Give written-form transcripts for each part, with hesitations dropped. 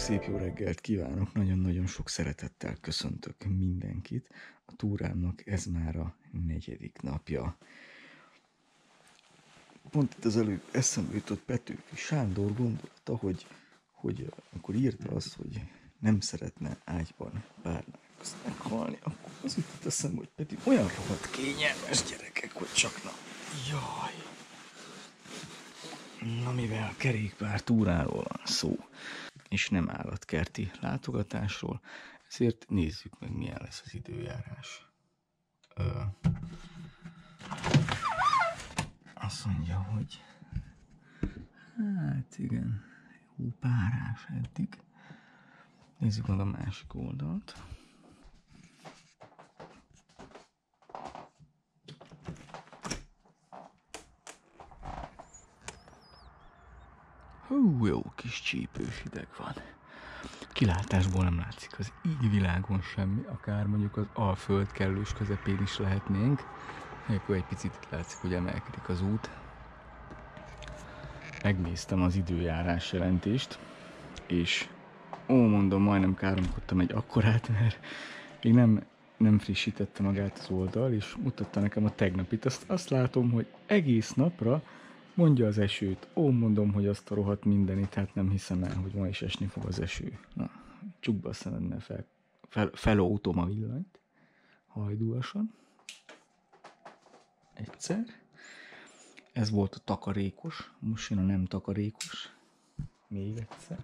szép jó reggelt kívánok, nagyon-nagyon sok szeretettel köszöntök mindenkit. A túrámnak ez már a 4. napja. Pont itt az előbb eszembe jutott Petőfi Sándor gondolata, hogy akkor írta azt, hogy nem szeretne ágyban bárnak meghalni, akkor az jutott eszembe, hogy Peti olyan rohadt kényelmes gyerekek, hogy csak na. Jaj! Na mivel kerékpár túráról van szó, és nem állatkerti látogatásról, ezért nézzük meg, milyen lesz az időjárás. Azt mondja, hogy hát igen, jó párás eddig. Nézzük meg a másik oldalt. Jó kis csípős hideg van. Kilátásból nem látszik az világon semmi, akár mondjuk az Alföld kellős közepén is lehetnénk. Akkor egy picit látszik, hogy emelkedik az út. Megnéztem az időjárás jelentést, és mondom, majdnem káromkodtam egy akkorát, mert még nem frissítette magát az oldal, és mutatta nekem a tegnapit. Azt látom, hogy egész napra mondja az esőt. Mondom, hogy azt a rohadt mindenit, hát nem hiszem el, hogy ma is esni fog az eső. Na, csukba a szemednél feloltom a villanyt. Hajdúasan. Egyszer. Ez volt a takarékos. Most jön a nem takarékos. Még egyszer.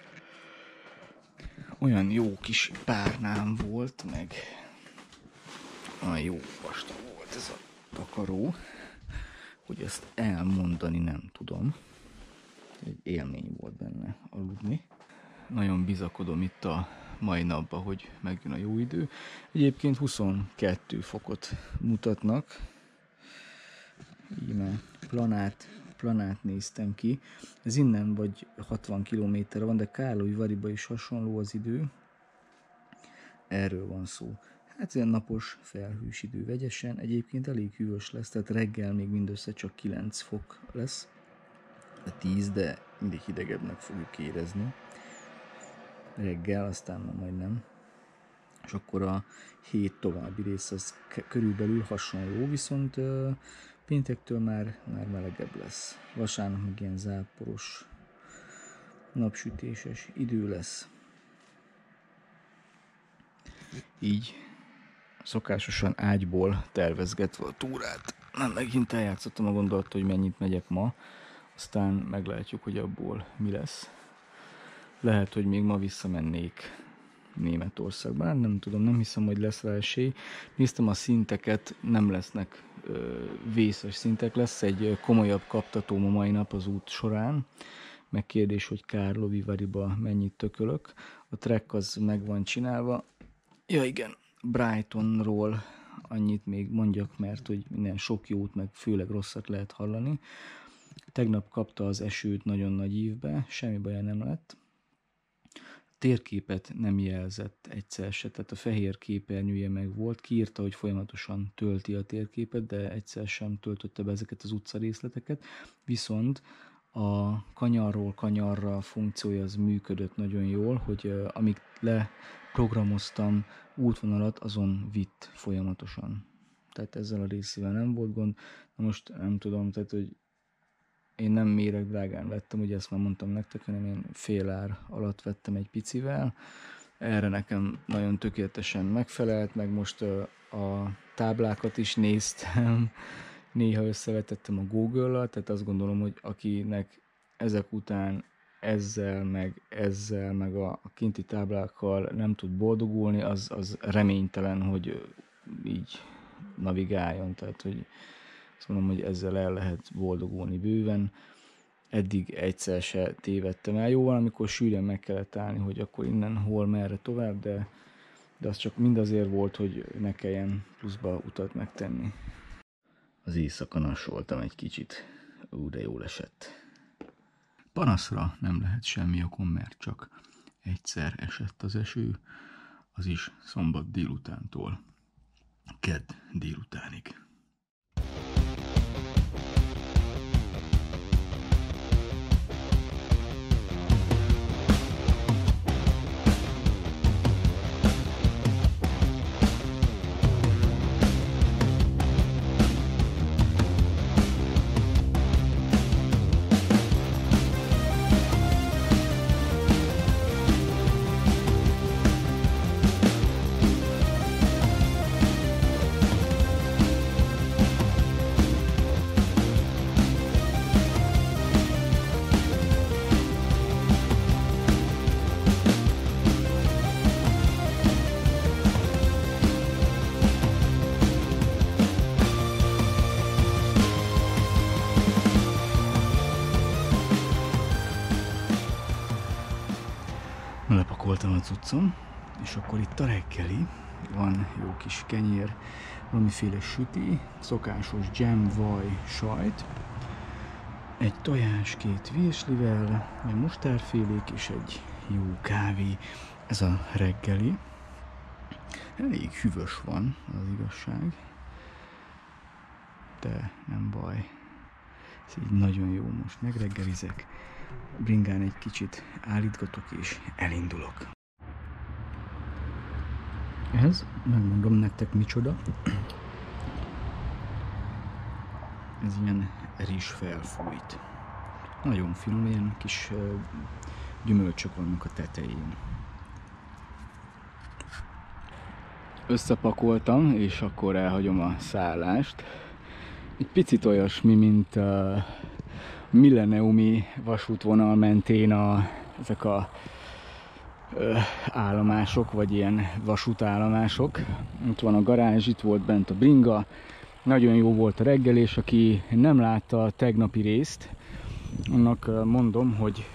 Olyan jó kis párnám volt, meg olyan jó vastag volt ez a takaró, hogy ezt elmondani nem tudom. Egy élmény volt benne aludni. Nagyon bizakodom itt a mai napban, hogy megjön a jó idő. Egyébként 22 fokot mutatnak. Íme planát néztem ki. Ez innen vagy 60 kilométerre van, de Karlovy-Varyba is hasonló az idő. Erről van szó. Hát ilyen napos, felhős idő vegyesen. Egyébként elég hűvös lesz, tehát reggel még mindössze csak 9 fok lesz. A 10, de mindig hidegebbnek fogjuk érezni. Reggel, aztán majd nem. És akkor a hét további rész az körülbelül hasonló, viszont péntektől már melegebb lesz. Vasárnap meg ilyen záporos, napsütéses idő lesz. Így szokásosan ágyból tervezgetve a túrát. Nem, megint eljátszottam a gondolat, hogy mennyit megyek ma, aztán meglátjuk, hogy abból mi lesz. Lehet, hogy még ma visszamennék Németországba, nem tudom, nem hiszem, hogy lesz rá esély. Néztem a szinteket, nem lesznek vészes szintek, lesz egy komolyabb kaptatóm a mai nap az út során. Meg kérdés, hogy Karlovy-Varyba mennyit tökölök. A track az meg van csinálva. Ja igen, Brightonról annyit még mondjak, mert hogy minden sok jót, meg főleg rosszat lehet hallani. Tegnap kapta az esőt nagyon nagy ívbe, semmi baja nem lett. Térképet nem jelzett egyszer se, tehát a fehér képernyője meg volt, kiírta, hogy folyamatosan tölti a térképet, de egyszer sem töltötte be ezeket az utcarészleteket, viszont a kanyarról kanyarra funkciója az működött nagyon jól, hogy amíg leprogramoztam útvonalat, azon vitt folyamatosan. Tehát ezzel a részével nem volt gond. Na most nem tudom, tehát hogy én nem méreg drágán vettem, ugye ezt már mondtam nektek, hanem én fél ár alatt vettem egy picivel. Erre nekem nagyon tökéletesen megfelelt, meg most a táblákat is néztem, néha összevetettem a Google-al, tehát azt gondolom, hogy akinek ezek után ezzel, meg a kinti táblákkal nem tud boldogulni, az reménytelen, hogy így navigáljon, tehát hogy azt mondom, hogy ezzel el lehet boldogulni bőven. Eddig egyszer se tévedtem el. Jó, valamikor sűrűn meg kellett állni, hogy akkor innen hol, merre tovább, de az csak mindazért volt, hogy ne kelljen pluszba utat megtenni. Az éjszaka nassoltam egy kicsit. De jól esett. Panaszra nem lehet semmi okom, mert csak egyszer esett az eső, az is szombat délutántól kedd délutánig. cuccom, és akkor itt a reggeli, van jó kis kenyér, valamiféle süti, szokásos dzsem, vaj, sajt, egy tojás, 2 virslivel, egy mustárfélék és egy jó kávé. Ez a reggeli. Elég hűvös van, az igazság, de nem baj. Ez így nagyon jó, most megreggelizek, bringán egy kicsit állítgatok és elindulok. Ez, megmondom nektek micsoda. Ez ilyen rizs felfújt. Nagyon finom, ilyen kis gyümölcsök vannak a tetején. Összepakoltam, és akkor elhagyom a szállást. Egy picit olyasmi, mint a milleniumi vasútvonal mentén ezek a állomások, vagy ilyen vasútállomások. Itt van a garázs, itt volt bent a bringa. Nagyon jó volt a reggelés, aki nem látta a tegnapi részt, annak mondom, hogy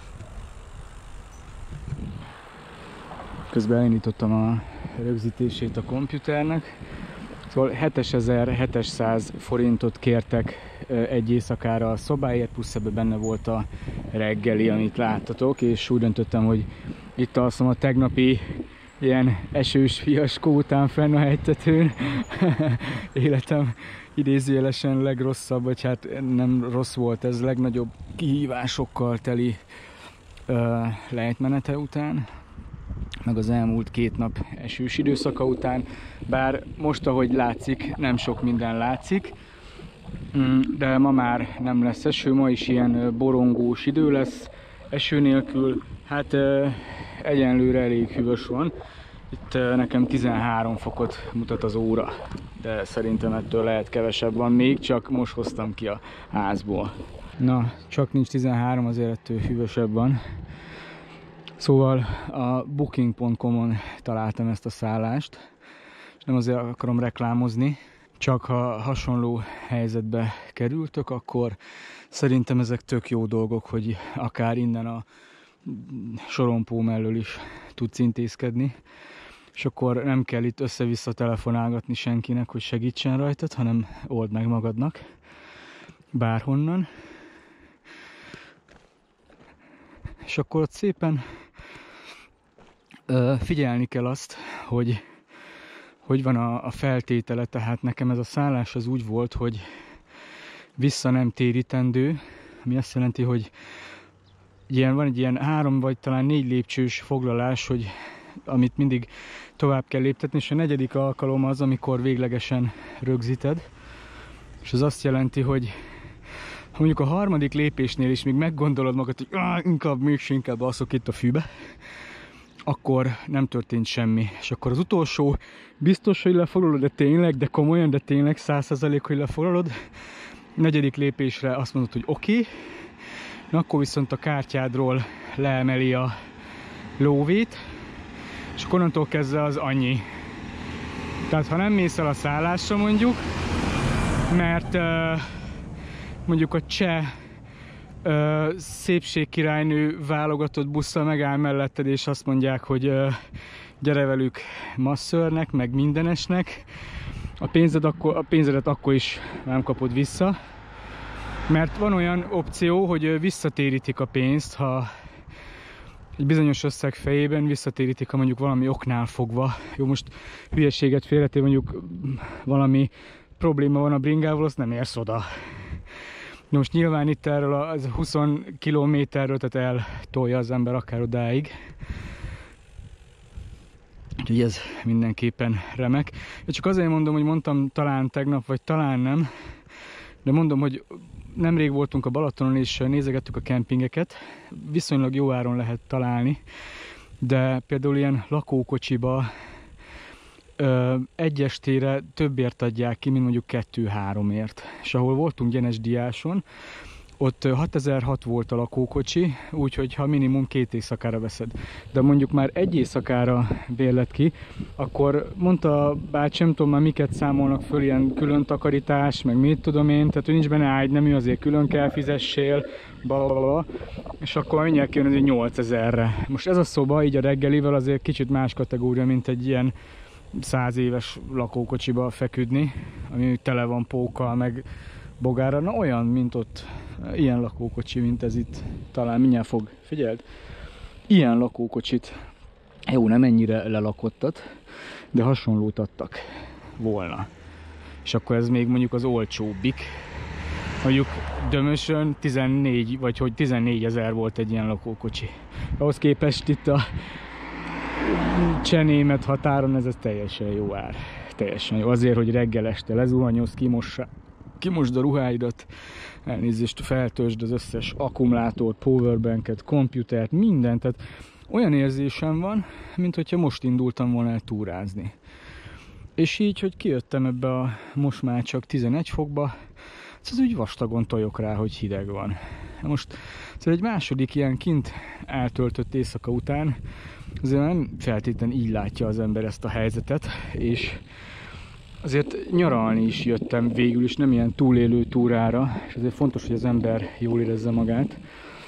közben elindítottam a rögzítését a komputernek. Szóval 7700 forintot kértek egy éjszakára a szobáért, plusz ebbe benne volt a reggeli, amit láttatok, és úgy döntöttem, hogy itt alszom a tegnapi ilyen esős fiaskó után fenn a hegytetőn. Életem idézőjelesen legrosszabb, vagy hát nem rossz volt, ez legnagyobb kihívásokkal teli lejtmenete után, meg az elmúlt 2 nap esős időszaka után, bár most, ahogy látszik, nem sok minden látszik, de ma már nem lesz eső, ma is ilyen borongós idő lesz, eső nélkül, hát egyenlőre elég hűvös van. Itt nekem 13 fokot mutat az óra, de szerintem ettől lehet kevesebb van még, csak most hoztam ki a házból. Na, csak nincs 13, azért ettől hűvösebb van. Szóval a booking.com-on találtam ezt a szállást, és nem azért akarom reklámozni, csak ha hasonló helyzetbe kerültök, akkor szerintem ezek tök jó dolgok, hogy akár innen a sorompó mellől is tudsz intézkedni, és akkor nem kell itt össze-vissza telefonálgatni senkinek, hogy segítsen rajtad, hanem old meg magadnak bárhonnan. És akkor ott szépen figyelni kell azt, hogy van a feltétele, tehát nekem ez a szállás az úgy volt, hogy vissza nem térítendő, ami azt jelenti, hogy van egy ilyen 3 vagy talán 4 lépcsős foglalás, hogy amit mindig tovább kell léptetni, és a 4. alkalom az, amikor véglegesen rögzíted, és az azt jelenti, hogy ha mondjuk a 3. lépésnél is még meggondolod magad, hogy inkább alszok itt a fűbe, akkor nem történt semmi. És akkor az utolsó biztos, hogy lefoglalod, de komolyan, de tényleg 100%, hogy lefoglalod. 4. lépésre azt mondod, hogy oké. Akkor viszont a kártyádról leemeli a lóvét, és akkor onnantól kezdve az annyi. Tehát ha nem mész el a szállásra mondjuk, mert mondjuk a cseh szépségkirálynő válogatott busszal megáll melletted, és azt mondják, hogy gyere velük masszörnek, meg mindenesnek, a pénzedet akkor is nem kapod vissza, mert van olyan opció, hogy visszatérítik a pénzt, ha egy bizonyos összeg fejében visszatérítik, ha mondjuk valami oknál fogva. Jó, most hülyeséget félretéve, mondjuk valami probléma van a bringával, azt nem érsz oda. Most nyilván itt erről a 20 kilométerről, tehát eltolja az ember akár odáig. Úgyhogy ez mindenképpen remek. Én csak azért mondom, hogy mondtam talán tegnap, vagy talán nem, de mondom, hogy nemrég voltunk a Balatonon, és nézegettük a kempingeket. Viszonylag jó áron lehet találni, de például ilyen lakókocsiba egy estére többért adják ki, mint mondjuk 2-3-ért. És ahol voltunk Gyenes-Diáson, ott 6006 volt a lakókocsi, úgyhogy ha minimum 2 éjszakára veszed. De mondjuk már egy éjszakára bérlet ki, akkor mondta a bácsi, nem tudom már miket számolnak föl, ilyen külön takarítás, meg mit tudom én, tehát hogy nincs benne ágy, nem azért külön kell fizessél, blablabla, és akkor mindjárt kijön ez 8000-re. Most ez a szoba így a reggelivel azért kicsit más kategória, mint egy ilyen 100 éves lakókocsiba feküdni, ami tele van pókkal, meg bogára. Na olyan, mint ott, ilyen lakókocsi, mint ez itt. Talán mindjárt fog, figyeld! Ilyen lakókocsit, jó, nem ennyire lelakottat, de hasonlót adtak volna. És akkor ez még mondjuk az olcsóbbik. Mondjuk Dömösön 14, vagy hogy 14 000 volt egy ilyen lakókocsi. Ahhoz képest itt a Cseh-német határon ez teljesen jó ár. Teljesen jó. Azért, hogy reggel este lezuhanyoz, kimosd a ruháidat, elnézést, feltöltsd az összes akkumulátort, powerbanket, komputert, mindent. Tehát olyan érzésem van, mint hogyha most indultam volna el túrázni. És így, hogy kijöttem ebbe a most már csak 11 fokba, ez úgy vastagon tojok rá, hogy hideg van. Most szóval egy második ilyen kint eltöltött éjszaka után azért nem feltétlenül így látja az ember ezt a helyzetet, és azért nyaralni is jöttem végül is, nem ilyen túlélő túrára, és azért fontos, hogy az ember jól érezze magát.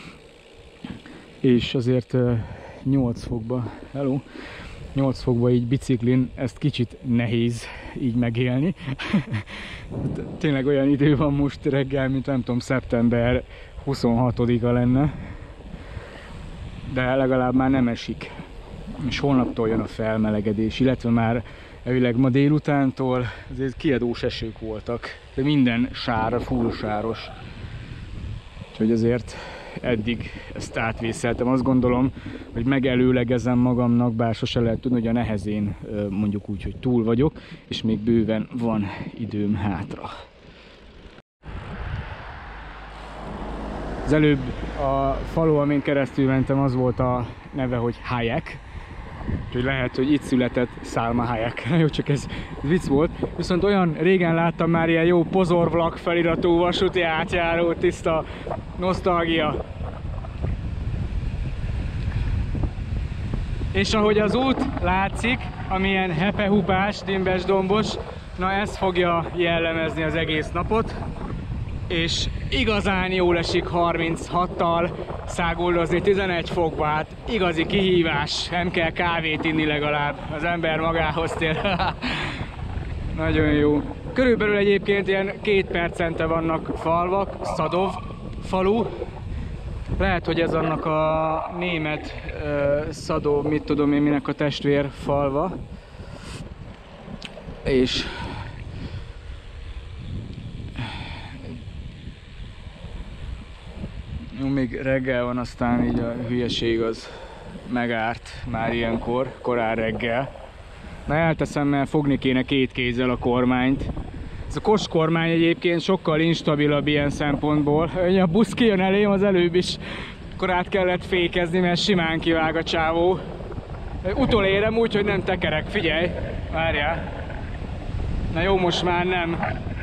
És azért 8 fokba, 8 fokba így biciklin, ezt kicsit nehéz így megélni. Tényleg olyan idő van most reggel, mint nem tudom, szeptember 26-a lenne. De legalább már nem esik. És holnaptól jön a felmelegedés, illetve már elvileg ma délutántól azért kiadós esők voltak. De minden sár, full sáros. Úgyhogy azért eddig ezt átvészeltem. Azt gondolom, hogy megelőlegezem magamnak, bár sose lehet tudni, hogy a nehezén mondjuk úgy, hogy túl vagyok, és még bőven van időm hátra. Az előbb a falu, amin keresztül mentem, az volt a neve, hogy Hayek. Úgyhogy lehet, hogy itt született Salma Hayek. Jó, csak ez vicc volt. Viszont olyan régen láttam már ilyen jó pozorvlak feliratú vasúti átjáró, tiszta nosztalgia. És ahogy az út látszik, amilyen hepehupás, dimbes dombos, na ez fogja jellemezni az egész napot. És igazán jól esik 36-tal száguldozni 11 fokba, hát igazi kihívás, nem kell kávét inni legalább, az ember magához tér. Nagyon jó. Körülbelül egyébként ilyen 2 percente vannak falvak, Szadov falu. Lehet, hogy ez annak a német Szadov, mit tudom én minek a testvér falva. És jó, még reggel van, aztán így a hülyeség az megárt már ilyenkor, korán reggel. Na elteszem, mert fogni kéne 2 kézzel a kormányt. Ez a Kos kormány egyébként sokkal instabilabb ilyen szempontból. A busz kijön elém, az előbb is akkor át kellett fékezni, mert simán kivág a csávó. Utolérem úgy, hogy nem tekerek, figyelj, várjál. Na jó, most már nem.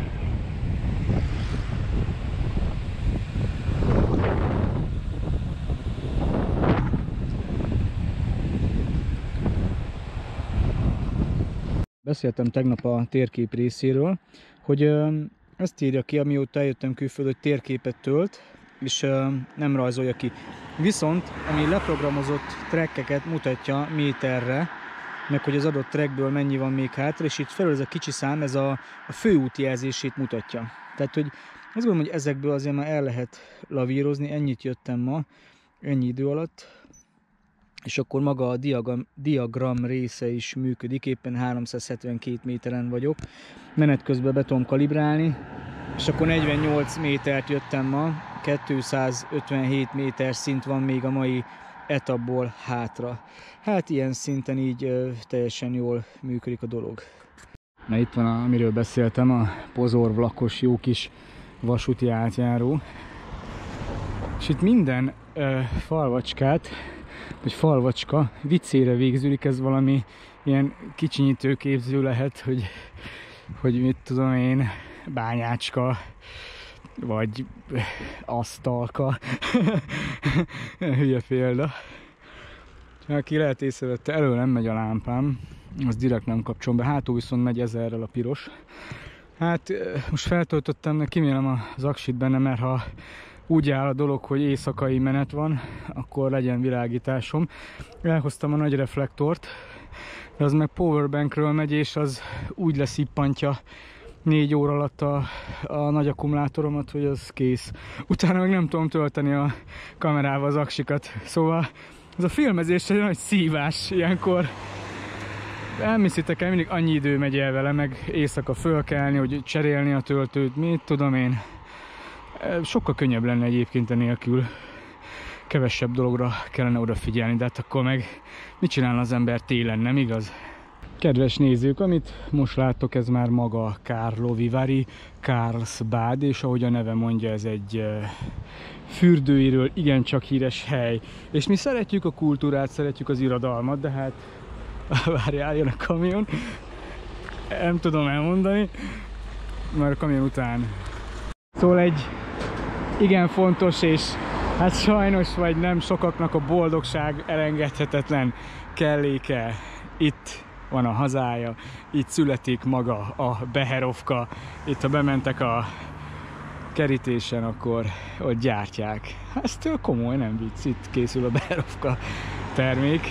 Beszéltem tegnap a térkép részéről, hogy ezt írja ki, amióta eljöttem külföldre, hogy térképet tölt, és nem rajzolja ki. Viszont, ami leprogramozott trekkeket mutatja méterre, meg hogy az adott trekkből mennyi van még hátra, és itt felül ez a kicsi szám, ez a főút jelzését mutatja. Tehát, hogy azt gondolom, hogy ezekből azért már el lehet lavírozni, ennyit jöttem ma, ennyi idő alatt. És akkor maga a diagram része is működik, éppen 372 méteren vagyok. Menet közben be tudom kalibrálni, és akkor 48 métert jöttem ma, 257 méter szint van még a mai etapból hátra. Hát ilyen szinten így teljesen jól működik a dolog. Na itt van, amiről beszéltem, a pozorvlakos jó kis vasúti átjáró. És itt minden falvacskát, vagy falvacska viccére végződik, ez valami ilyen kicsinyítő képző lehet, hogy mit tudom én, bányácska, vagy asztalka. Hülye példa. Aki lehet észrevette, elől nem megy a lámpám, az direkt nem kapcsolom be, hátul viszont megy 1000-rel a piros. Hát most feltöltöttem, kimélem az aksit benne, mert ha úgy áll a dolog, hogy éjszakai menet van, akkor legyen világításom. Elhoztam a nagy reflektort, de az meg powerbankről megy, és az úgy leszippantja 4 óra alatt a nagy akkumulátoromat, hogy az kész. Utána meg nem tudom tölteni a kamerával az aksikat. Szóval ez a filmezés egy nagy szívás ilyenkor. Nem hiszitek el, mindig annyi idő megy el vele, meg éjszaka fölkelni, hogy cserélni a töltőt, mit tudom én. Sokkal könnyebb lenne egyébként enélkül. Kevesebb dologra kellene odafigyelni, de hát akkor meg mit csinál az ember télen, nem igaz? Kedves nézők, amit most láttok, ez már maga Karlovy Vary, Carlsbad, és ahogy a neve mondja, ez egy fürdőiről igencsak híres hely. És mi szeretjük a kultúrát, szeretjük az irodalmat, de hát várjál, jön a kamion. Nem tudom elmondani, már a kamion után. Szóval egy igen fontos, és hát sajnos vagy nem sokaknak a boldogság elengedhetetlen kelléke. Itt van a hazája, itt születik maga a Beherovka. Itt ha bementek a kerítésen, akkor ott gyártják. Ez től komoly, nem vicc, itt készül a Beherovka termék.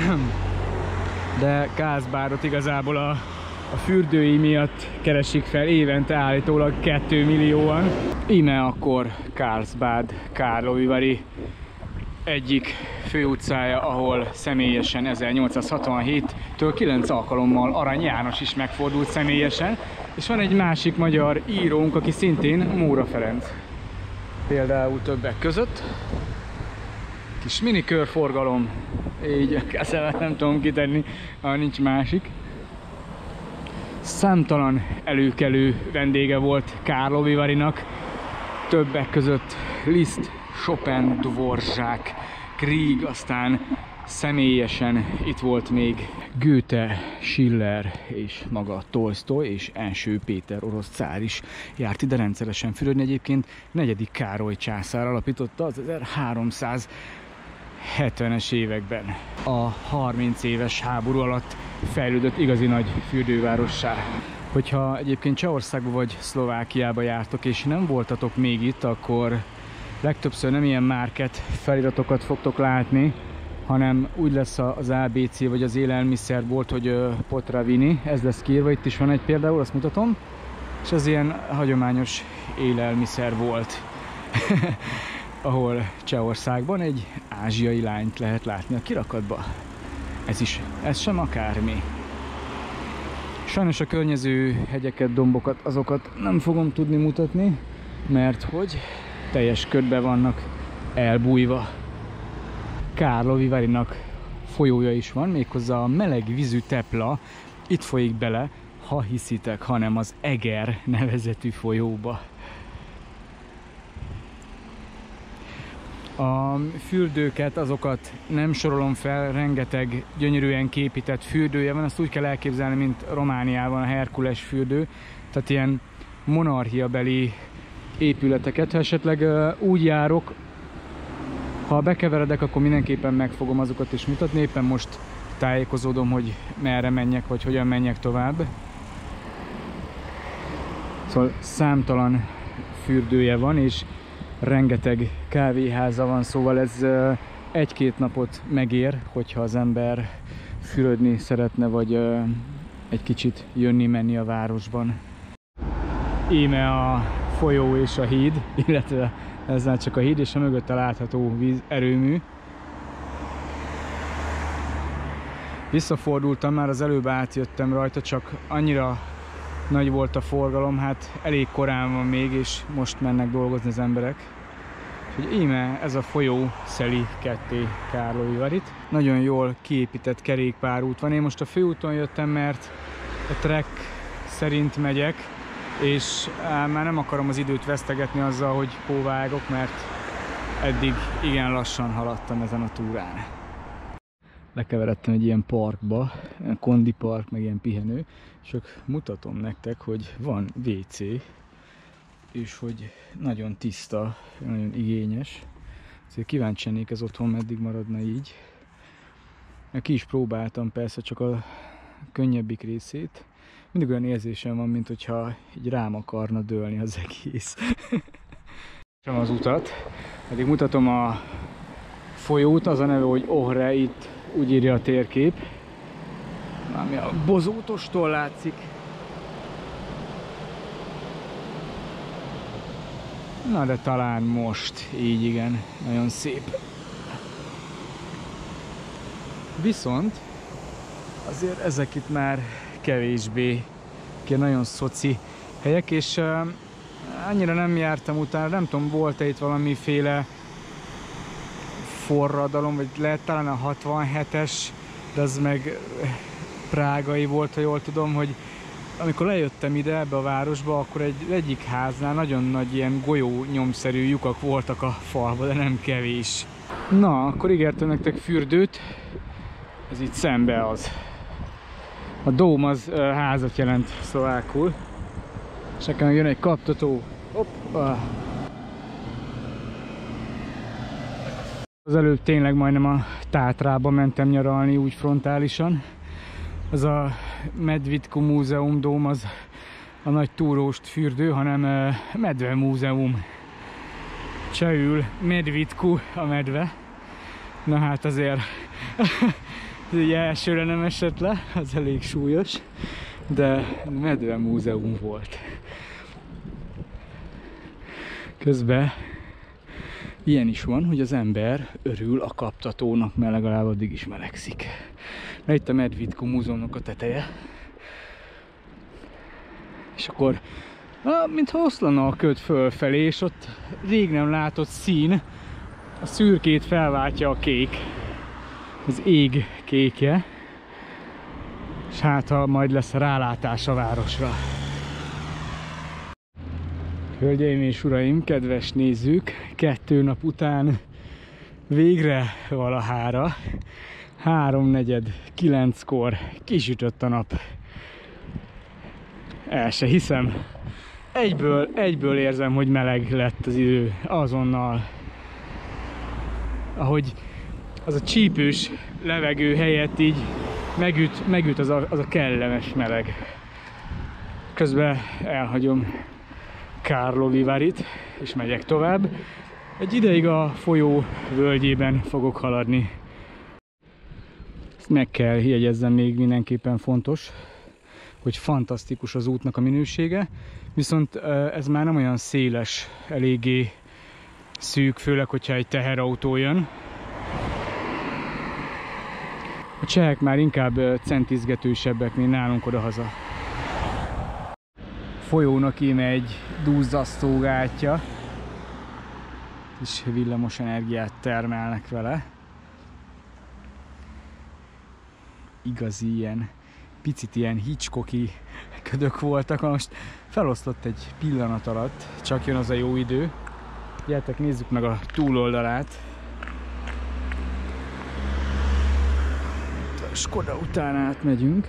De Karlsbadot igazából a fürdői miatt keresik fel évente állítólag 2 millióan. Íme akkor Carlsbad, Karlovy Vary egyik főutcája, ahol személyesen 1867-től 9 alkalommal Arany János is megfordult személyesen, és van egy másik magyar írónk, aki szintén Móra Ferenc. Például többek között. Kis mini körforgalom, így a kezemet nem tudom kitenni, ha nincs másik. Számtalan előkelő vendége volt Karlovy Varynak, többek között Liszt, Chopin, Dvorak, Grieg, aztán személyesen itt volt még Goethe, Schiller és maga Tolsztoj és Első Péter orosz cár is járt ide rendszeresen fürödni. Egyébként 4. Károly császár alapította az 1370-es években. A 30 éves háború alatt fejlődött igazi nagy fürdővárossá. Hogyha egyébként Csehországba vagy Szlovákiába jártok és nem voltatok még itt, akkor legtöbbször nem ilyen market feliratokat fogtok látni, hanem úgy lesz az ABC vagy az élelmiszerbolt, hogy Potraviny, ez lesz kiírva, itt is van egy például, azt mutatom, és az ilyen hagyományos élelmiszerbolt, ahol Csehországban egy ázsiai lányt lehet látni a kirakatba. Ez sem akármi. Sajnos a környező hegyeket, dombokat, azokat nem fogom tudni mutatni, mert hogy teljes ködbe vannak elbújva. Karlovy Varynak folyója is van, méghozzá a meleg vízű Tepla, itt folyik bele, ha hiszitek, hanem az Eger nevezetű folyóba. A fürdőket, azokat nem sorolom fel, rengeteg gyönyörűen képített fürdője van, azt úgy kell elképzelni, mint Romániában a Herkules fürdő, tehát ilyen monarchiabeli épületeket. Ha esetleg úgy járok, ha bekeveredek, akkor mindenképpen meg fogom azokat is mutatni. Éppen most tájékozódom, hogy merre menjek, vagy hogyan menjek tovább. Szóval számtalan fürdője van, és rengeteg kávéháza van, szóval ez 1-2 napot megér, hogyha az ember fürödni szeretne, vagy egy kicsit jönni-menni a városban. Íme a folyó és a híd, illetve ez már csak a híd és a mögötte látható vízerőmű. Visszafordultam, már az előbb átjöttem rajta, csak annyira nagy volt a forgalom, hát elég korán van még, és most mennek dolgozni az emberek. Úgyhogy íme ez a folyó szeli ketté Karlovy Varyt. Nagyon jól kiépített kerékpárút van. Én most a főúton jöttem, mert a trek szerint megyek, és már nem akarom az időt vesztegetni azzal, hogy hóvágok, mert eddig igen lassan haladtam ezen a túrán. Lekeveredtem egy ilyen parkba, kondi park, meg ilyen pihenő, és csak mutatom nektek, hogy van WC, és hogy nagyon tiszta, nagyon igényes. Ezért kíváncsi lennék ez otthon meddig maradna így. Ki is próbáltam persze csak a könnyebbik részét. Mindig olyan érzésem van, mint hogyha így rám akarna dőlni az egész. Sem az utat, pedig mutatom a folyót, az a neve, hogy Ohre, itt úgy írja a térkép. Ami a bozótostól látszik. Na de talán most, így igen, nagyon szép. Viszont azért ezek itt már kevésbé nagyon szoci helyek, és annyira nem jártam utána, nem tudom, volt-e itt valamiféle forradalom, vagy lehet talán a 67-es, de az meg prágai volt, ha jól tudom, hogy amikor lejöttem ide, ebbe a városba, akkor egyik háznál nagyon nagy ilyen golyónyomszerű lyukak voltak a falba, de nem kevés. Na, akkor ígértem nektek fürdőt, ez itt szembe az. A dóm az házat jelent szlovákul, és nekem jön egy kaptató. Hoppa. Az előbb tényleg majdnem a Tátrába mentem nyaralni, úgy frontálisan. Az a Medvedku Múzeum dóm, az a nagy túróst fürdő, hanem medve múzeum. Csehül Medvedku a medve. Na hát azért ugye elsőre nem esett le, az elég súlyos, de medve múzeum volt. Közben ilyen is van, hogy az ember örül a kaptatónak, mert legalább addig is melegszik. Na itt a Medvedku Múzeumnak a teteje. És akkor, mintha oszlana a köd fölfelé, és ott rég nem látott szín, a szürkét felváltja a kék. Az ég kékje. És hát, ha majd lesz rálátás a városra. Hölgyeim és uraim, kedves nézők, 2 nap után végre valahára 3:49-kor kisütött a nap. El se hiszem. Egyből érzem, hogy meleg lett az idő azonnal. Ahogy az a csípős levegő helyett így megüt az a kellemes meleg. Közben elhagyom Karlovivarit, és megyek tovább. Egy ideig a folyó völgyében fogok haladni. Ezt meg kell jegyezzem, még mindenképpen fontos, hogy fantasztikus az útnak a minősége, viszont ez már nem olyan széles, eléggé szűk, főleg, hogyha egy teherautó jön. A csehek már inkább centizgetősebbek, mint nálunk odahaza. Folyónak íme egy duzzasztó gátja, és villamos energiát termelnek vele. Igazi ilyen, picit ilyen Hitchcocki ködök voltak, most feloszlott egy pillanat alatt, csak jön az a jó idő. Gyertek, nézzük meg a túloldalát. A Skoda után átmegyünk.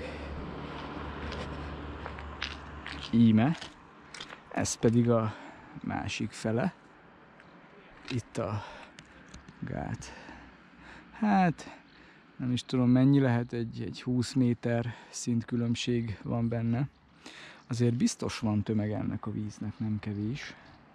Íme. Ez pedig a másik fele. Itt a gát. Hát nem is tudom mennyi lehet, egy 20 méter szintkülönbség van benne. Azért biztos van tömeg ennek a víznek, nem kevés.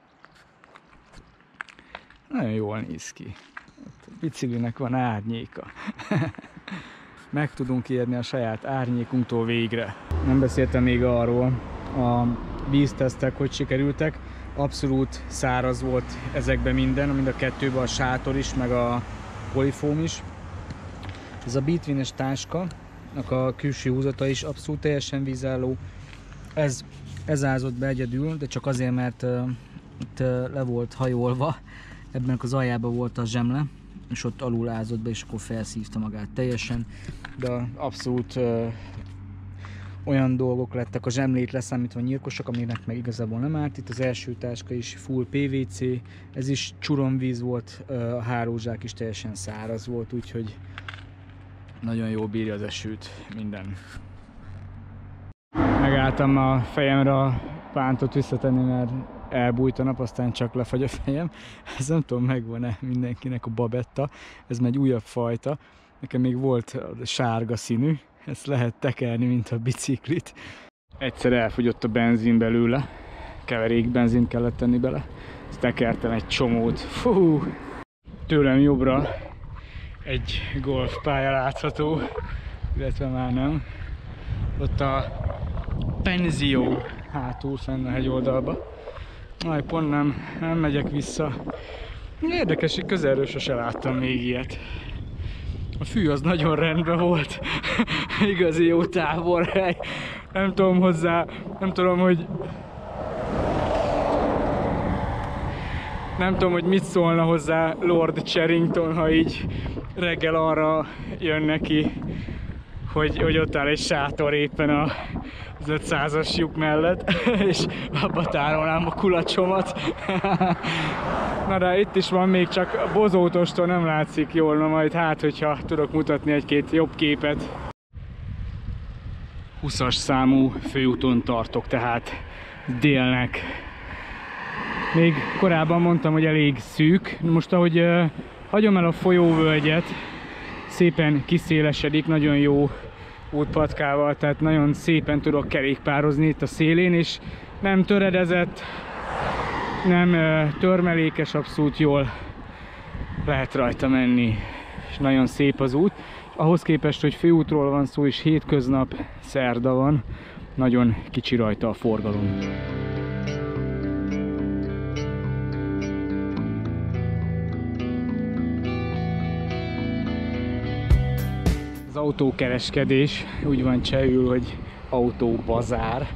Nagyon jól néz ki. A biciklinek van árnyéka. Meg tudunk érni a saját árnyékunktól végre. Nem beszéltem még arról, a víztesztek hogy sikerültek. Abszolút száraz volt ezekben minden, mind a kettőben a sátor is, meg a polifóm is. Ez a Bitwines táska, a külső húzata is abszolút teljesen vízálló. Ez ázott be egyedül, de csak azért, mert itt le volt hajolva. Ebben az aljában volt a zsemle, és ott alul ázott be, és akkor felszívta magát teljesen. De abszolút olyan dolgok lettek, a zsemlét leszámítva nyírkosak, aminek meg igazából nem árt. Itt az első táska is full PVC, ez is csuromvíz volt, a hálózsák is teljesen száraz volt, úgyhogy nagyon jól bírja az esőt, minden. Megálltam a fejemre a pántot visszatenni, mert elbújt a nap, aztán csak lefagy a fejem. Ez nem tudom, megvan-e mindenkinek a babetta, ez egy újabb fajta. Nekem még volt sárga színű, ezt lehet tekerni, mint a biciklit. Egyszer elfogyott a benzin belőle, keverék benzint kellett tenni bele. Ezt tekertem egy csomót. Fú! Tőlem jobbra egy golfpálya látható, illetve már nem. Ott a penzió hátul fenn a hegyoldalba. Majd pont nem megyek vissza. Érdekes, hogy közelről sose láttam még ilyet. A fű az nagyon rendben volt. Igazi jó táborhely. Nem tudom hozzá, nem tudom, hogy mit szólna hozzá Lord Charrington, ha így reggel arra jön neki, hogy ott áll egy sátor éppen az 500-as lyuk mellett, és abba tárolnám a kulacsomat. Na de itt is van még, csak a bozótostól nem látszik jól, na majd hát, hogyha tudok mutatni egy-két jobb képet. 20-as számú főúton tartok, tehát délnek. Még korábban mondtam, hogy elég szűk. Most ahogy hagyom el a folyóvölgyet, szépen kiszélesedik, nagyon jó útpatkával, tehát nagyon szépen tudok kerékpározni itt a szélén, és nem töredezett, nem törmelékes, abszolút jól lehet rajta menni, és nagyon szép az út. Ahhoz képest, hogy főútról van szó, és hétköznap szerda van, nagyon kicsi rajta a forgalom. Az autókereskedés, úgy van csehül, hogy autóbazár.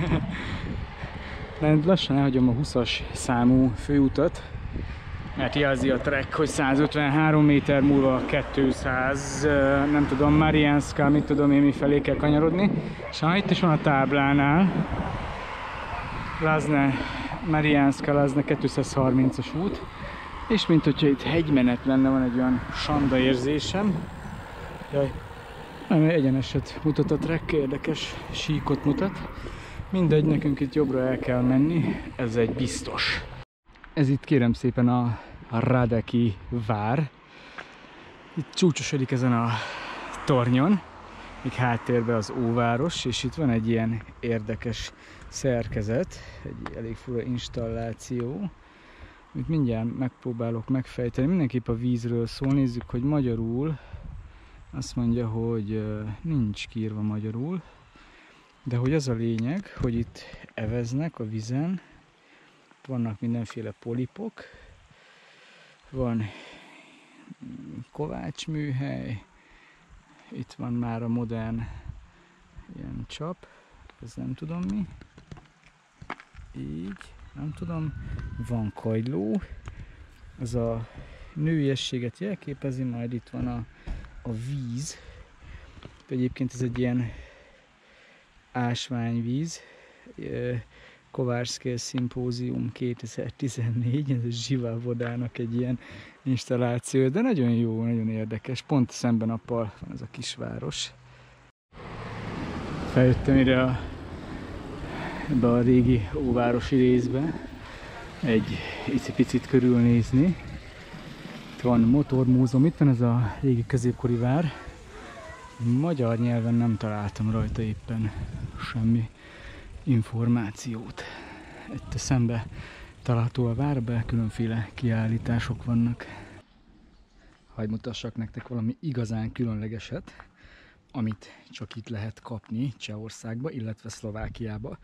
Lassan elhagyom a 20-as számú főutat, mert jelzi a track, hogy 153 méter múlva 200, nem tudom, Mariánszka, mit tudom én, mi felé kell kanyarodni. És itt is van a táblánál, Mariánszka, Lazne 230-as út. És mint hogyha itt hegymenet lenne, van egy olyan sanda érzésem. Jaj, nem egyeneset mutat a track, érdekes síkot mutat. Mindegy, nekünk itt jobbra el kell menni, ez egy biztos. Ez itt kérem szépen a Radeki vár. Itt csúcsosodik ezen a tornyon, még háttérben az óváros, és itt van egy ilyen érdekes szerkezet, egy elég fura installáció, amit mindjárt megpróbálok megfejteni. Mindenképp a vízről szól, nézzük, hogy magyarul. Azt mondja, hogy nincs kiírva magyarul, de hogy az a lényeg, hogy itt eveznek a vízen, vannak mindenféle polipok, van kovácsműhely, itt van már a modern ilyen csap, ez nem tudom mi, így, nem tudom, van kagyló, az a nőiességet jelképezi, majd itt van a víz, egyébként ez egy ilyen ásványvíz, Kovács Szimpózium 2014, ez a Zsivávodának egy ilyen installáció, de nagyon jó, nagyon érdekes, pont szemben nappal van ez a kisváros. Feljöttem ide ebbe a régi óvárosi részbe, egy icipicit körülnézni. Itt van motormúzeum, itt van ez a régi középkori vár. Magyar nyelven nem találtam rajta éppen semmi információt. Itt a szembe található a várba, különféle kiállítások vannak. Hadd mutassak nektek valami igazán különlegeset, amit csak itt lehet kapni Csehországba, illetve Szlovákiába.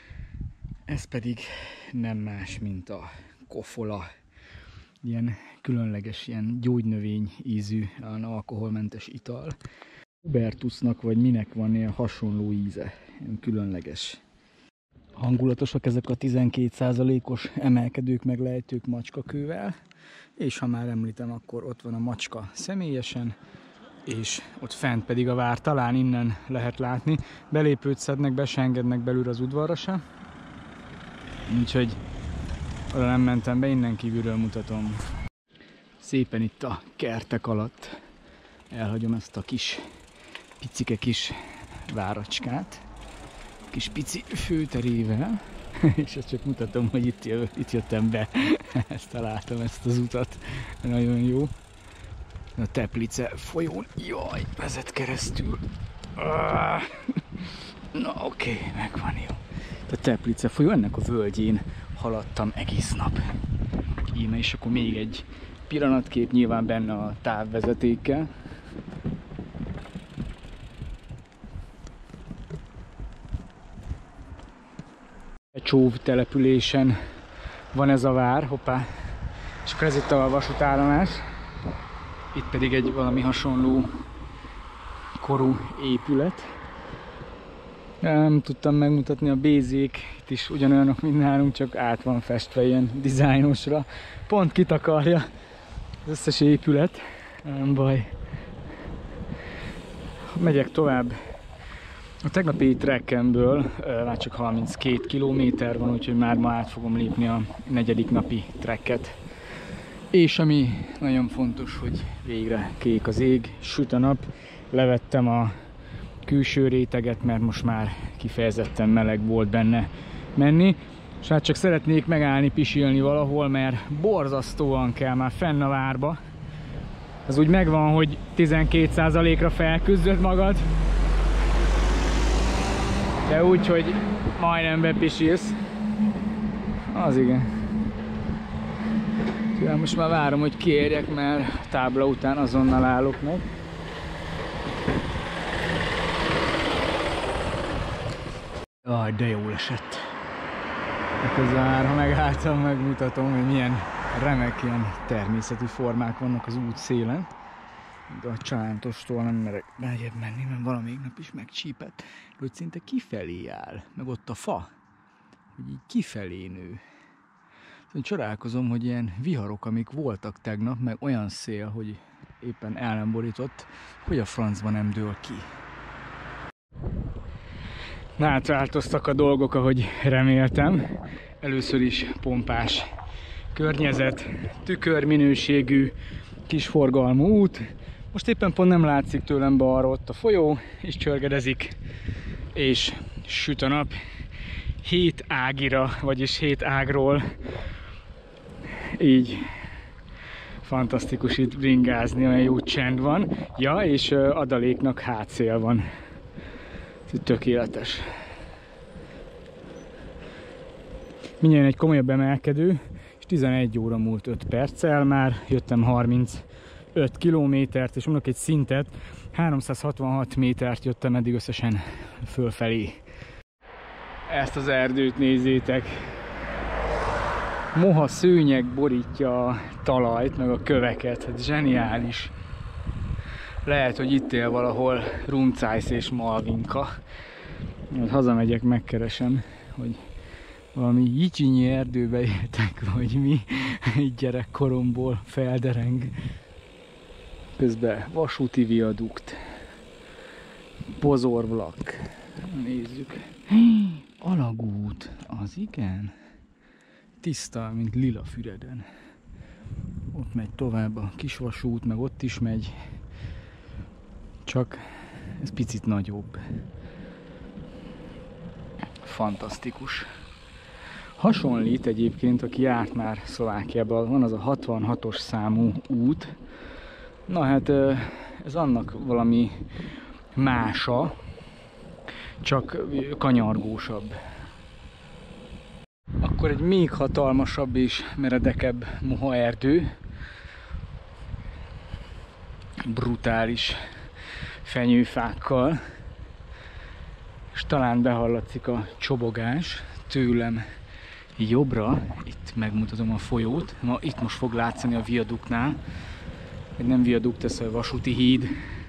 Ez pedig nem más, mint a kofola. Ilyen különleges, ilyen gyógynövény ízű, alkoholmentes ital. Hubertusnak vagy minek van ilyen hasonló íze, ilyen különleges. Hangulatosak ezek a 12%-os emelkedők, meglejtők macskakővel, és ha már említem, akkor ott van a macska személyesen, és ott fent pedig a vár, talán innen lehet látni. Belépőt szednek, be se engednek belül az udvarra se, úgyhogy oda nem mentem be, innen kívülről mutatom. Szépen itt a kertek alatt elhagyom ezt a picike kis váracskát, kis pici főterével, és ezt csak mutatom, hogy itt jöttem be, ezt találtam, ezt az utat, nagyon jó. A Teplice folyón, jaj, vezet keresztül. Na oké, megvan, jó. a Teplice folyó, ennek a völgyén haladtam egész nap. Íme, és akkor még egy pillanatkép nyilván benne a távvezetékkel. Egy Csóv településen van ez a vár, hoppá, és akkor ez itt a vasútállomás. Itt pedig egy valami hasonló korú épület. Nem tudtam megmutatni a bézék, itt is ugyanolyanok, mint nálunk, csak át van festve ilyen dizájnosra. Pont kitakarja az összes épület, nem baj. Megyek tovább. A tegnapi trekkemből már csak 32 kilométer van, úgyhogy már ma át fogom lépni a 4. napi trekket. És ami nagyon fontos, hogy végre kék az ég, süt a nap, levettem a külső réteget, mert most már kifejezetten meleg volt benne menni. És hát csak szeretnék megállni, pisilni valahol, mert borzasztóan kell már fenn a várba. Az úgy megvan, hogy 12%-ra felküzdöd magad, de úgy, hogy majdnem bepisilsz. Az igen. Most már várom, hogy kiérjek, mert tábla után azonnal állok meg. Jaj, de jól esett. Közben már, ha megálltam, megmutatom, hogy milyen remek ilyen természeti formák vannak az út szélen. De a csalántostól nem merek beljebb menni, mert valamelyik nap is megcsípett, hogy szinte kifelé áll. Meg ott a fa, hogy így kifelé nő. Csodálkozom, hogy ilyen viharok, amik voltak tegnap, meg olyan szél, hogy éppen el nem borított, hogy a francban nem dől ki. Na, hát változtak a dolgok, ahogy reméltem. Először is pompás környezet, tükörminőségű, kisforgalmú út. Most éppen pont nem látszik tőlem balra, ott a folyó, és csörgedezik, és süt a nap. 7 ágira, vagyis 7 ágról. Így fantasztikus itt bringázni, olyan jó csend van. Ja, és adaléknak hátszél van. Ez tökéletes. Mindjárt egy komolyabb emelkedő, és 11 óra múlt 5 perccel, már jöttem 35 kilométert, és mondok egy szintet, 366 métert jöttem eddig összesen fölfelé. Ezt az erdőt nézzétek! Moha szőnyeg borítja a talajt, meg a köveket, hát zseniális. Lehet, hogy itt él valahol Rumcájsz és Malvinka. Majd hazamegyek, megkeresem, hogy valami jicsinyi erdőbe éltek, vagy mi, így gyerekkoromból feldereng. Közben vasúti viadukt, pozorvlak, nézzük. Alagút, az igen. Tiszta, mint Lilafüreden. Ott megy tovább a kisvasút, meg ott is megy. Csak ez picit nagyobb. Fantasztikus. Hasonlít egyébként, aki járt már Szlovákiában, van az a 66-os számú út. Na hát ez annak valami mása, csak kanyargósabb. Akkor egy még hatalmasabb és meredekebb moha erdő. Brutális fenyőfákkal. És talán behallatszik a csobogás tőlem jobbra. Itt megmutatom a folyót. Itt most fog látszani a viaduknál. Nem viadukt, ez a vasúti híd.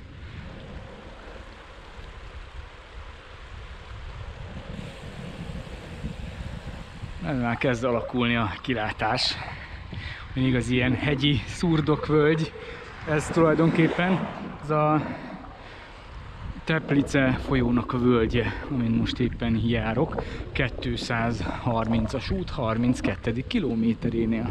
Ez már kezd alakulni a kilátás. Még az ilyen hegyi szurdokvölgy. Ez tulajdonképpen ez a Teplice folyónak a völgye, amin most éppen járok. 230-as út, 32. kilométerénél.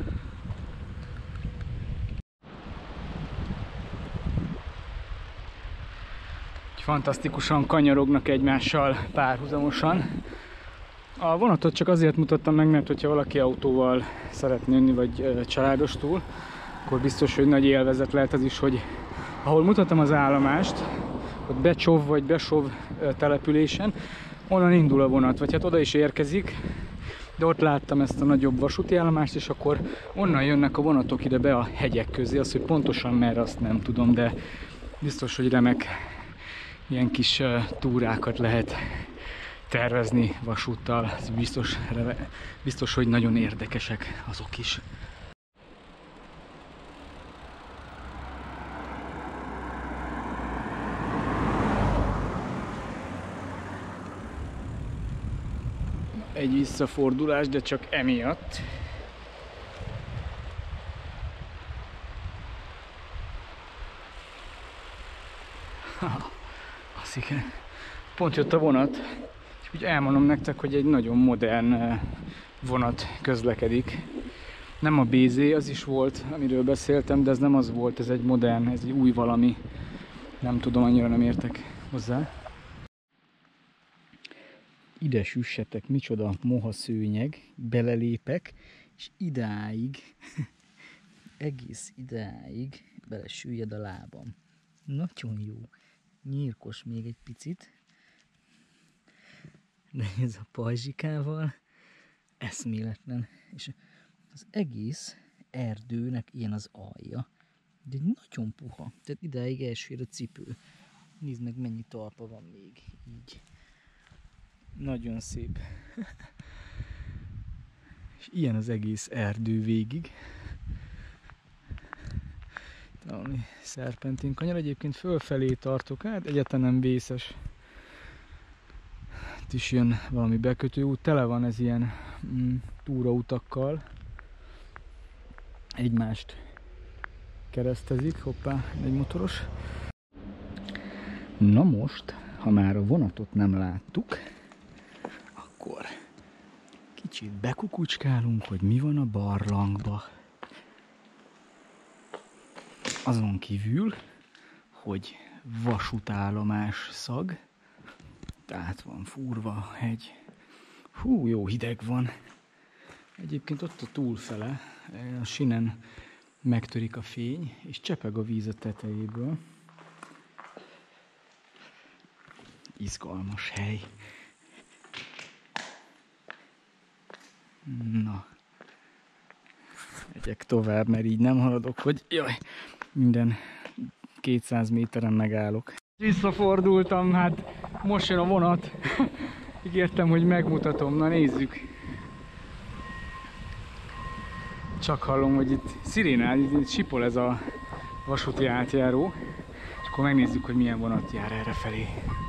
Fantasztikusan kanyarognak egymással párhuzamosan. A vonatot csak azért mutattam meg, mert hogyha valaki autóval szeretne jönni, vagy családostul, akkor biztos, hogy nagy élvezet lehet az is, hogy ahol mutatom az állomást, ott Becsov vagy Besov településen, onnan indul a vonat, vagy hát oda is érkezik, de ott láttam ezt a nagyobb vasúti állomást, és akkor onnan jönnek a vonatok ide be a hegyek közé. Az, hogy pontosan merre, azt nem tudom, de biztos, hogy remek ilyen kis túrákat lehet tervezni vasúttal. Ez biztos, hogy nagyon érdekesek azok is. Egy visszafordulás, de csak emiatt. Az igen. Pont jött a vonat, és úgy elmondom nektek, hogy egy nagyon modern vonat közlekedik. Nem a BZ, az is volt, amiről beszéltem, de ez nem az volt, ez egy modern, ez egy új valami. Nem tudom, annyira nem értek hozzá. Ide süssetek, micsoda moha szőnyeg, belelépek, és idáig, egész idáig belesüllyed a lábam. Nagyon jó. Nyírkos még egy picit, de ez a pajzsikával eszméletlen. És az egész erdőnek ilyen az alja, de nagyon puha. Tehát idáig elsér a cipő. Nézd meg, mennyi talpa van még így. Nagyon szép. És ilyen az egész erdő végig. Valami szerpentin kanyar, egyébként fölfelé tartok, hát egyáltalán nem vészes. Itt is jön valami bekötőút, tele van ez ilyen túrautakkal. Egymást keresztezik, hoppá, egy motoros. Na most, ha már a vonatot nem láttuk, akkor kicsit bekukucskálunk, hogy mi van a barlangba. Azon kívül, hogy vasútállomás szag, tehát van fúrva a hegy. Hú, jó hideg van. Egyébként ott a túlfele, a sinen megtörik a fény, és csepeg a víz a tetejéből. Izgalmas hely. Na, megyek tovább, mert így nem haladok, hogy jaj, minden 200 méteren megállok. Visszafordultam, hát most jön a vonat. Ígértem, hogy megmutatom, na nézzük. Csak hallom, hogy itt szirénál, itt sipol ez a vasúti átjáró, és akkor megnézzük, hogy milyen vonat jár errefelé.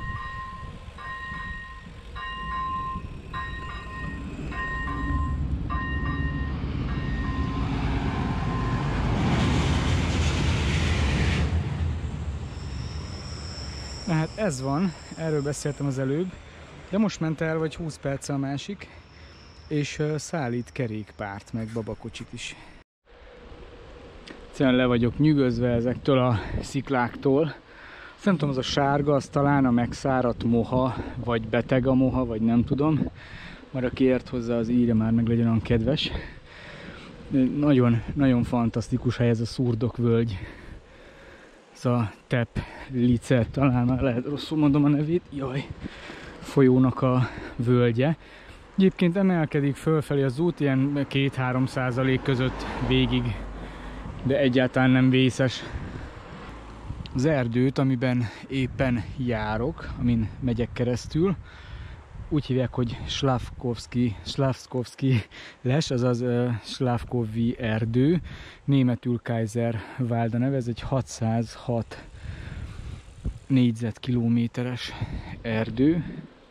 Na hát ez van, erről beszéltem az előbb, de most ment el vagy 20 perc a másik, és szállít kerékpárt, meg babakocsit is. Egyszerűen le vagyok nyűgözve ezektől a szikláktól. Azt nem tudom, az a sárga, az talán a megszáradt moha, vagy beteg a moha, vagy nem tudom. Már aki ért hozzá, az írja már meg, legyen olyan kedves. Nagyon, nagyon fantasztikus hely ez a Szurdok völgy. Ez a Teplice, talán már lehet rosszul mondom a nevét, jaj, folyónak a völgye. Egyébként emelkedik fölfelé az út, ilyen 2-3% között végig, de egyáltalán nem vészes. Az erdőt, amiben éppen járok, amin megyek keresztül, úgy hívják, hogy Slavkovski les, azaz Slavkovi erdő, németül Kaiserwald a neve, ez egy 606 négyzetkilométeres erdő.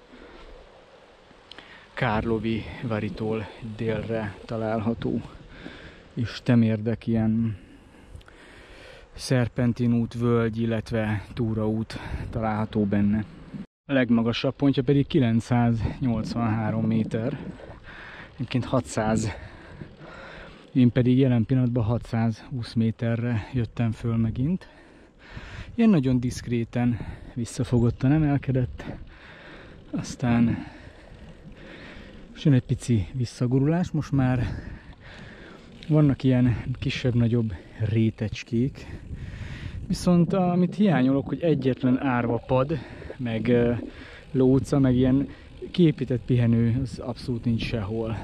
Karlovy Varytól délre található, és temérdek ilyen szerpentinút, völgy, illetve túraút található benne. A legmagasabb pontja pedig 983 méter, egyébként 600, én pedig jelen pillanatban 620 méterre jöttem föl megint. Ilyen nagyon diszkréten, visszafogottan emelkedett, aztán jön egy pici visszagurulás, most már vannak ilyen kisebb-nagyobb rétecskék, viszont amit hiányolok, hogy egyetlen árva pad, meg lóca, meg ilyen kiépített pihenő az abszolút nincs sehol.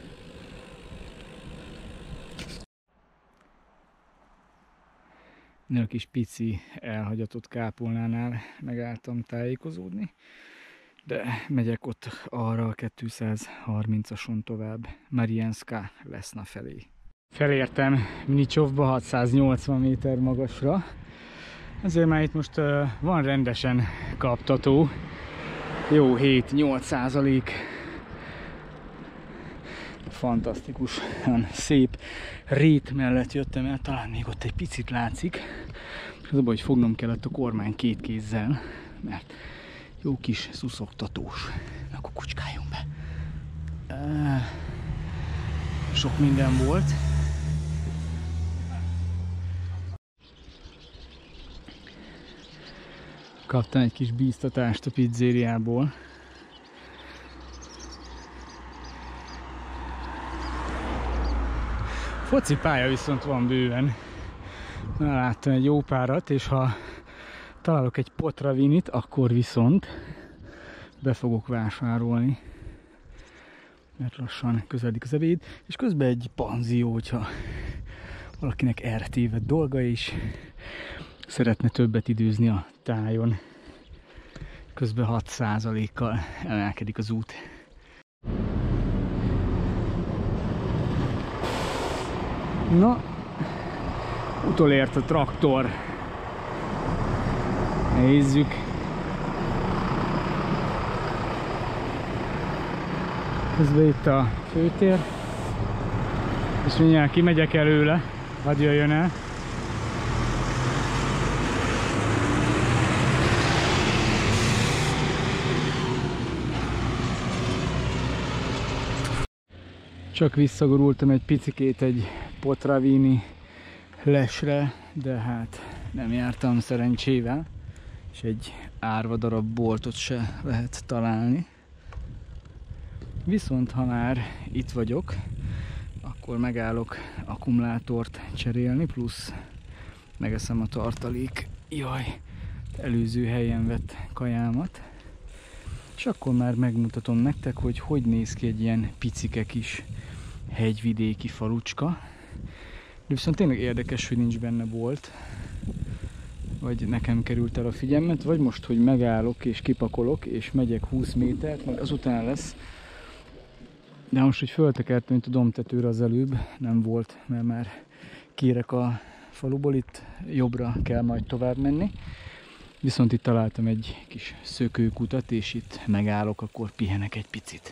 A kis pici elhagyatott kápolnánál megálltam tájékozódni, de megyek ott arra a 230-ason tovább, Mariánszka Leszna felé. Felértem Mnicsovba 680 méter magasra, ezért már itt most van rendesen kaptató, jó 7-8%. Fantasztikus, szép rét mellett jöttem el, talán még ott egy picit látszik. Az a baj, hogy fognom kellett a kormány két kézzel, mert jó kis szuszogtatós. Akkor kucskáljunk be. Sok minden volt. Kaptam egy kis bíztatást a pizzériából. Focipálya viszont van bőven. Na, láttam egy jó párat, és ha találok egy potravinit, akkor viszont be fogok vásárolni. Mert lassan közeledik az ebéd, és közben egy panzió, hogyha valakinek erre téved dolga is, szeretne többet időzni a tájon. Közben 6%-kal emelkedik az út. Na, utolért a traktor. Nézzük. Közben itt a főtér. És mindjárt kimegyek előle, hadd jöjjön el. Csak visszagurultam egy picikét egy potravini lesre, de hát nem jártam szerencsével, és egy árva darab boltot se lehet találni. Viszont ha már itt vagyok, akkor megállok akkumulátort cserélni, plusz megeszem a tartalék előző helyen vett kajámat. És akkor már megmutatom nektek, hogy hogy néz ki egy ilyen picike kis hegyvidéki falucska. De viszont tényleg érdekes, hogy nincs benne bolt. Vagy nekem került el a figyelmet, vagy most, hogy megállok és kipakolok, és megyek 20 métert, majd azután lesz. De most, hogy föltekertem itt a dombtetőre az előbb, nem volt, mert már kiérek a faluból, itt jobbra kell majd tovább menni. Viszont itt találtam egy kis szökőkutat, és itt megállok, akkor pihenek egy picit.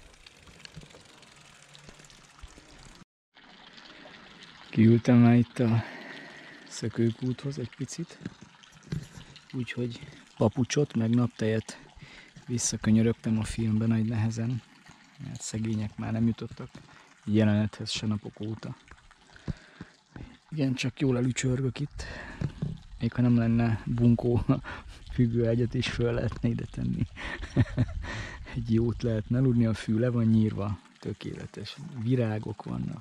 Kiültem már itt a szökőkúthoz egy picit, úgyhogy papucsot, meg naptejet visszakönyörögtem a filmben nagy nehezen, mert szegények már nem jutottak jelenethez se napok óta. Igen, csak jól elücsörgök itt, még ha nem lenne bunkó, függőágyat is föl lehetne ide tenni. Egy jót lehetne aludni, a fű le van nyírva, tökéletes, virágok vannak.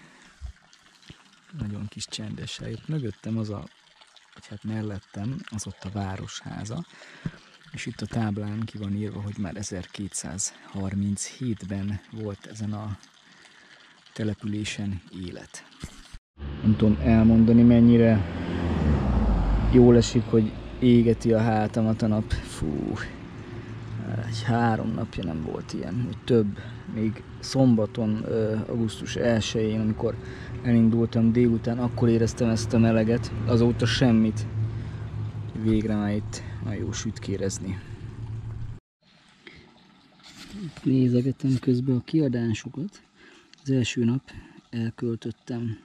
Nagyon kis csendes hely. Mögöttem az vagy hát mellettem, az ott a városháza, és itt a táblán ki van írva, hogy már 1237-ben volt ezen a településen élet. Nem tudom elmondani, mennyire jól esik, hogy égeti a hátamat a nap. Fú, egy 3 napja nem volt ilyen, hogy több. Még szombaton, augusztus 1-én, amikor elindultam délután, akkor éreztem ezt a meleget, azóta semmit. Végre már itt nagyon jó sütkérezni. Itt nézegetem közben a kiadásokat. Az első nap elköltöttem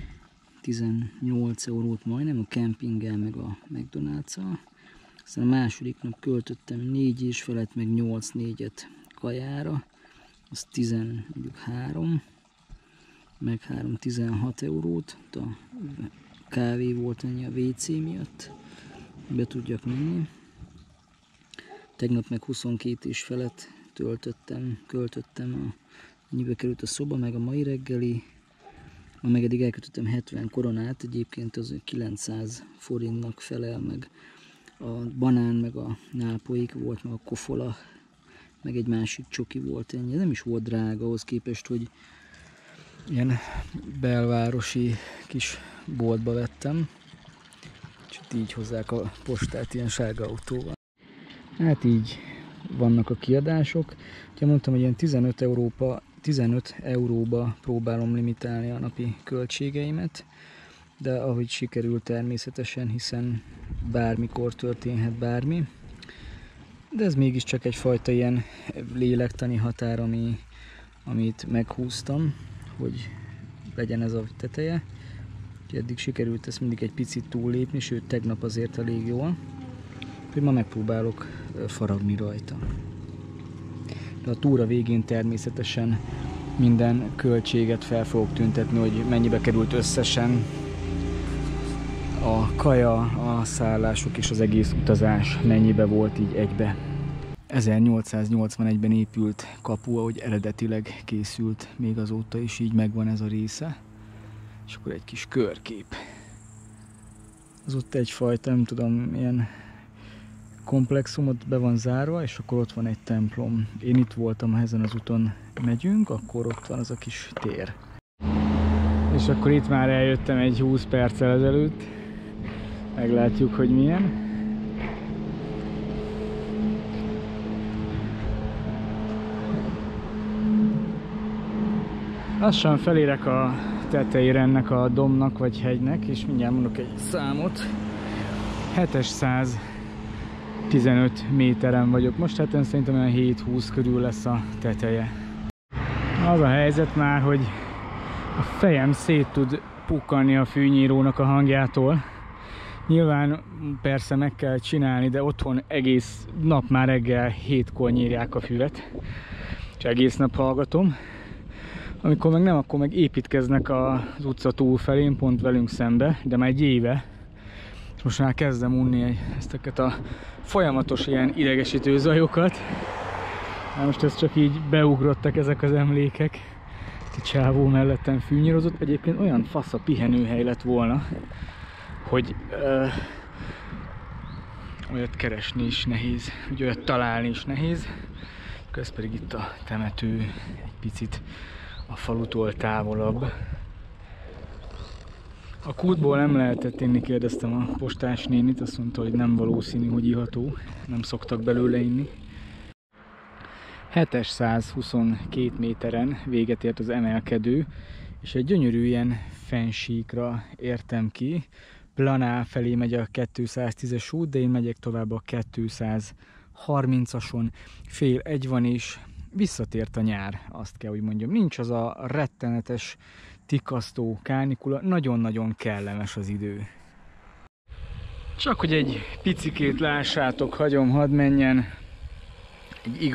18 eurót majdnem a kempinggel meg a McDonald's-al. Aztán a második nap költöttem 4 és felett meg 8-4-et kajára. Az 13, meg 3-16 eurót. A kávé volt ennyi a WC miatt. Be tudjak menni. Tegnap meg 22 és felett költöttem, ennyibe került a szoba, meg a mai reggeli. Ma meg eddig elkötöttem 70 koronát, egyébként az 900 forintnak felel, meg a banán, meg a nápolyik volt, meg a kofola meg egy másik csoki volt ennyi. Ez nem is volt drága ahhoz képest, hogy ilyen belvárosi kis boltba vettem. Csak így hozzák a postát ilyen sárga autóval. Hát így vannak a kiadások. Ugye mondtam, hogy ilyen 15 euróba próbálom limitálni a napi költségeimet, de ahogy sikerül természetesen, hiszen bármikor történhet bármi. De ez mégiscsak egyfajta ilyen lélektani határ, amit meghúztam, hogy legyen ez a teteje. Eddig sikerült ezt mindig egy picit túllépni, sőt tegnap azért elég jól. Hogy ma megpróbálok faragni rajta. De a túra végén természetesen minden költséget fel fogok tüntetni, hogy mennyibe került összesen a kaja, a szállások és az egész utazás mennyibe volt így egybe. 1881-ben épült kapu, ahogy eredetileg készült, még azóta is így megvan ez a része. És akkor egy kis körkép. Az ott egyfajta, nem tudom, ilyen komplexumot be van zárva, és akkor ott van egy templom. Én itt voltam, ha ezen az úton megyünk, akkor ott van az a kis tér. És akkor itt már eljöttem egy 20 perccel ezelőtt. Meglátjuk, hogy milyen. Lassan felérek a tetejére ennek a dombnak vagy hegynek, és mindjárt mondok egy számot. 715 méteren vagyok most, hát szerintem olyan 7-20 körül lesz a teteje. Az a helyzet már, hogy a fejem szét tud pukkanni a fűnyírónak a hangjától. Nyilván persze meg kell csinálni, de otthon egész nap már reggel 7-kor nyírják a füvet, és egész nap hallgatom. Amikor meg nem, akkor meg építkeznek az utca túl felén, pont velünk szembe, de már egy éve. És most már kezdem unni ezteket a folyamatos ilyen idegesítő zajokat. Most ez csak így beugrottak ezek az emlékek. A csávó mellettem fűnyírozott. Egyébként olyan fasz a pihenőhely lett volna, hogy olyat keresni is nehéz, hogy olyat találni is nehéz. Ez pedig itt a temető egy picit a falutól távolabb. A kútból nem lehetett inni, kérdeztem a postás nénit, azt mondta, hogy nem valószínű, hogy iható, nem szoktak belőle inni. 722 méteren véget ért az emelkedő, és egy gyönyörű ilyen fennsíkra értem ki. Planá felé megy a 210-es út, de én megyek tovább a 230-ason. Fél egy van is. Visszatért a nyár, azt kell, hogy mondjam. Nincs az a rettenetes, tikasztó kánikula, nagyon-nagyon kellemes az idő. Csak hogy egy picikét lássátok, hagyom, hadd menjen. Egy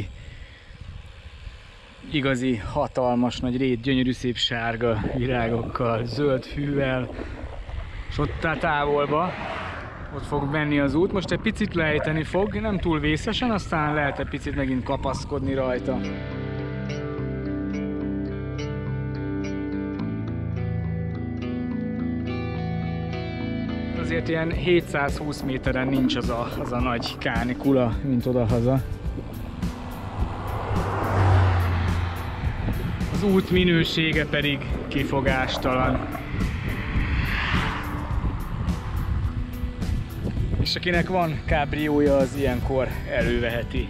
igazi hatalmas nagy rét, gyönyörű szép sárga virágokkal, zöld fűvel, és ott a távolba ott fog menni az út. Most egy picit lejteni fog, nem túl vészesen, aztán lehet egy picit megint kapaszkodni rajta. Azért ilyen 720 méteren nincs az a nagy kánikula, mint odahaza. Az út minősége pedig kifogástalan. És akinek van kábriója, az ilyenkor előveheti.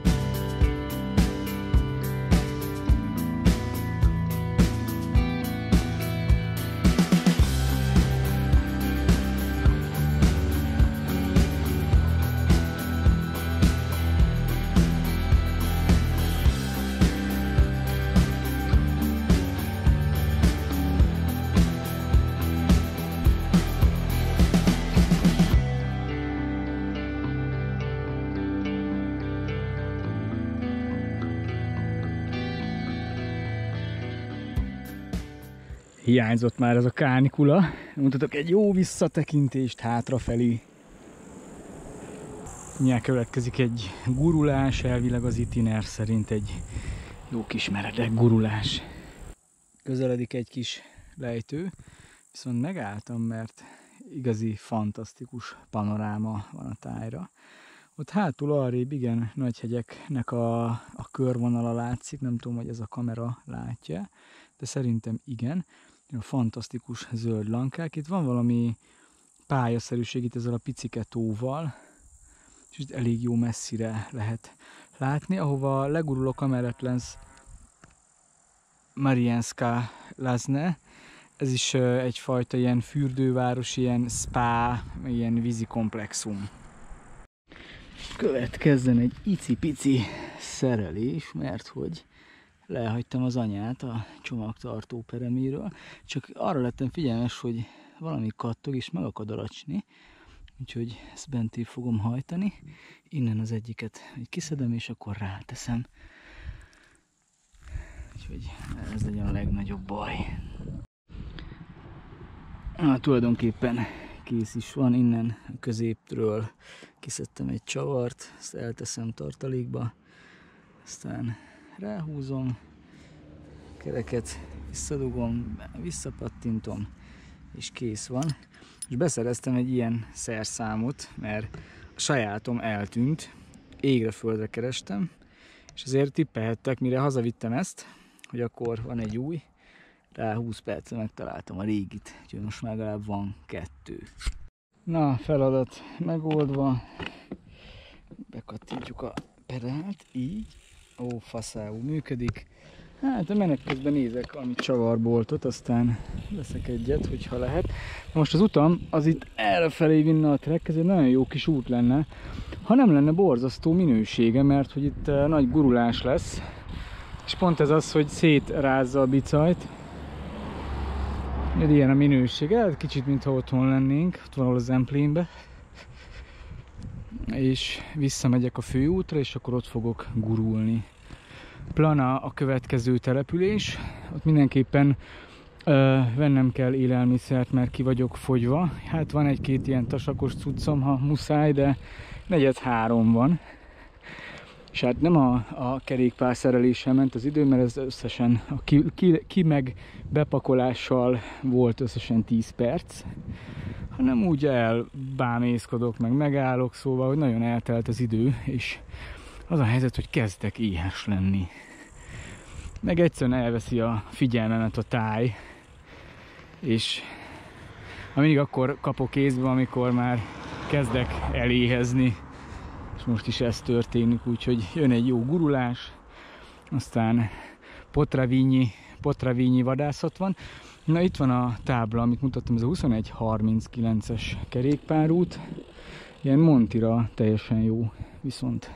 Hiányzott már ez a kánikula. Mutatok egy jó visszatekintést hátrafelé. Mindjárt következik egy gurulás, elvileg az itiner szerint egy jó kis meredek gurulás. Közeledik egy kis lejtő, viszont megálltam, mert igazi fantasztikus panoráma van a tájra. Ott hátul arrébb igen nagy hegyeknek a körvonala látszik, nem tudom, hogy ez a kamera látja, de szerintem igen. Fantasztikus zöld lankák. Itt van valami pályaszerűség itt ezzel a picike tóval, és itt elég jó messzire lehet látni, ahova legurulok amellett lesz Mariánska Lázne. Ez is egyfajta ilyen fürdőváros, ilyen spa, ilyen vízi komplexum. Következzen egy icipici szerelés, mert hogy lehagytam az anyát a csomagtartó pereméről, csak arra lettem figyelmes, hogy valami kattog és meg akad aracsni, úgyhogy ezt bentébb fogom hajtani. Innen az egyiket kiszedem és akkor ráteszem. Úgyhogy ez legyen a legnagyobb baj. Tulajdonképpen kész is van, innen a középről kiszedtem egy csavart, ezt elteszem tartalékba, aztán ráhúzom, kereket visszadugom, visszapattintom, és kész van. És beszereztem egy ilyen szerszámot, mert a sajátom eltűnt, égre-földre kerestem, és azért tippelhettek, mire hazavittem ezt, hogy akkor van egy új, rá 20 percre megtaláltam a régit, úgyhogy most már legalább van 2. Na, feladat megoldva, bekattintjuk a pedált, így, ó, faszául működik. Hát a menet közben nézek valami csavarboltot, aztán veszek egyet, hogyha lehet. Most az utam az itt errefelé vinne a trek, ez egy nagyon jó kis út lenne, ha nem lenne borzasztó minősége, mert hogy itt nagy gurulás lesz, és pont ez az, hogy szétrázza a bicajt. Ilyen a minősége, kicsit mintha otthon lennénk, ott valahol a Zemplénbe. És visszamegyek a főútra, és akkor ott fogok gurulni. Plana a következő település, ott mindenképpen vennem kell élelmiszert, mert ki vagyok fogyva. Hát van egy-két ilyen tasakos cuccom, ha muszáj, de 4:03 van. És hát nem a kerékpár szereléssel ment az idő, mert ez összesen a ki meg bepakolással volt összesen 10 perc, hanem úgy elbámészkodok, meg megállok, szóval, hogy nagyon eltelt az idő, és az a helyzet, hogy kezdek éhes lenni. Meg egyszerűen elveszi a figyelmemet a táj, és mindig akkor kapok észbe, amikor már kezdek eléhezni, és most is ez történik, úgyhogy jön egy jó gurulás, aztán Potravínyi vadászat van. Na itt van a tábla, amit mutattam, ez a 21:39-es kerékpárút, ilyen Montira teljesen jó, viszont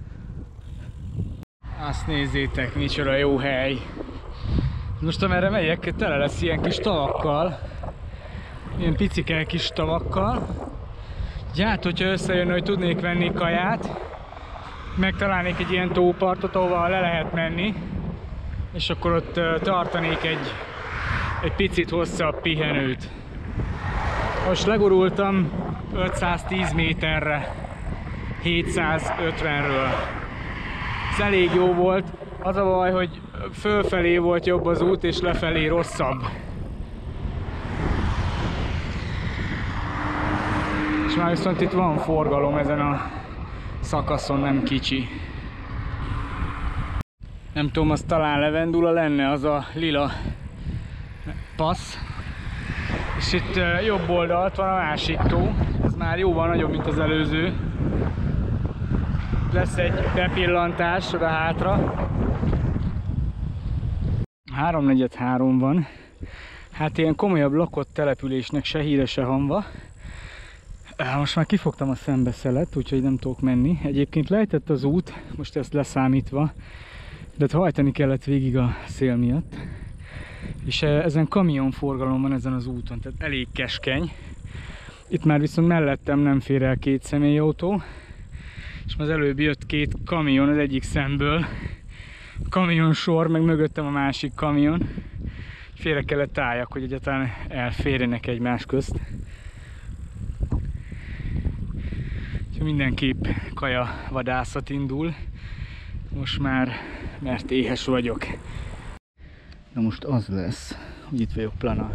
azt nézzétek, micsoda jó hely. Most amerre megyek, tele lesz ilyen kis tavakkal, ilyen picike kis tavakkal. Hát, hogyha összejön, hogy tudnék venni kaját, megtalálnék egy ilyen tópartot, ahova le lehet menni, és akkor ott tartanék egy picit hosszabb pihenőt. Most legurultam 510 méterre, 750-ről. Ez elég jó volt. Az a baj, hogy fölfelé volt jobb az út, és lefelé rosszabb. És már viszont itt van forgalom ezen a szakaszon, nem kicsi. Nem tudom, az talán Levendula lenne, az a lila passz. És itt jobb oldalt van a másik tó. Ez már jóval nagyobb, mint az előző. Lesz egy bepillantás oda hátra. 3:43 van. Hát ilyen komolyabb lakott településnek se híre, se hamva. Most már kifogtam a szembeszelet, úgyhogy nem tudok menni. Egyébként lejtett az út, most ezt leszámítva, de hajtani kellett végig a szél miatt. És ezen kamionforgalom van ezen az úton, tehát elég keskeny. Itt már viszont mellettem nem fér el 2 személyautó, és az előbb jött 2 kamion az egyik szemből. A kamionsor, meg mögöttem a másik kamion. Félre kellett álljak, hogy egyáltalán elférjenek egymás közt. Mindenképp kaja vadászat indul, most már, mert éhes vagyok. Na most az lesz, hogy itt vagyok Plana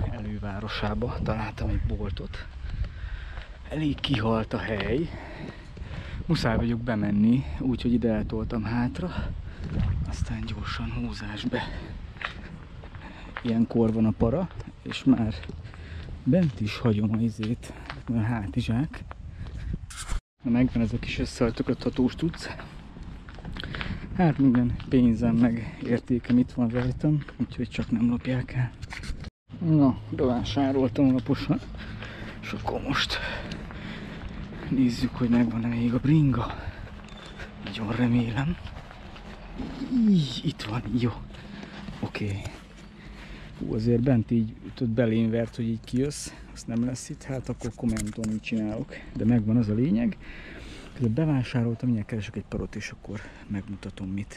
elővárosába, találtam egy boltot. Elég kihalt a hely, muszáj vagyok bemenni, úgyhogy ide eltoltam hátra, aztán gyorsan húzás be. Ilyenkor van a para, és már bent is hagyom a izét, a hátizsák. Megvan ez a kis összealtogathatós cucc. Hát minden pénzem meg értékem itt van rajtam, úgyhogy csak nem lopják el. Na, bevásároltam alaposan, és akkor most nézzük, hogy megvan-e még a bringa. Nagyon remélem. Itt van, jó. Oké. Azért bent így belém vert, hogy így kijössz, azt nem lesz itt, hát akkor kommentom, mit csinálok. De megvan az a lényeg. Közben bevásároltam, mindjárt keresek egy parot, és akkor megmutatom mit.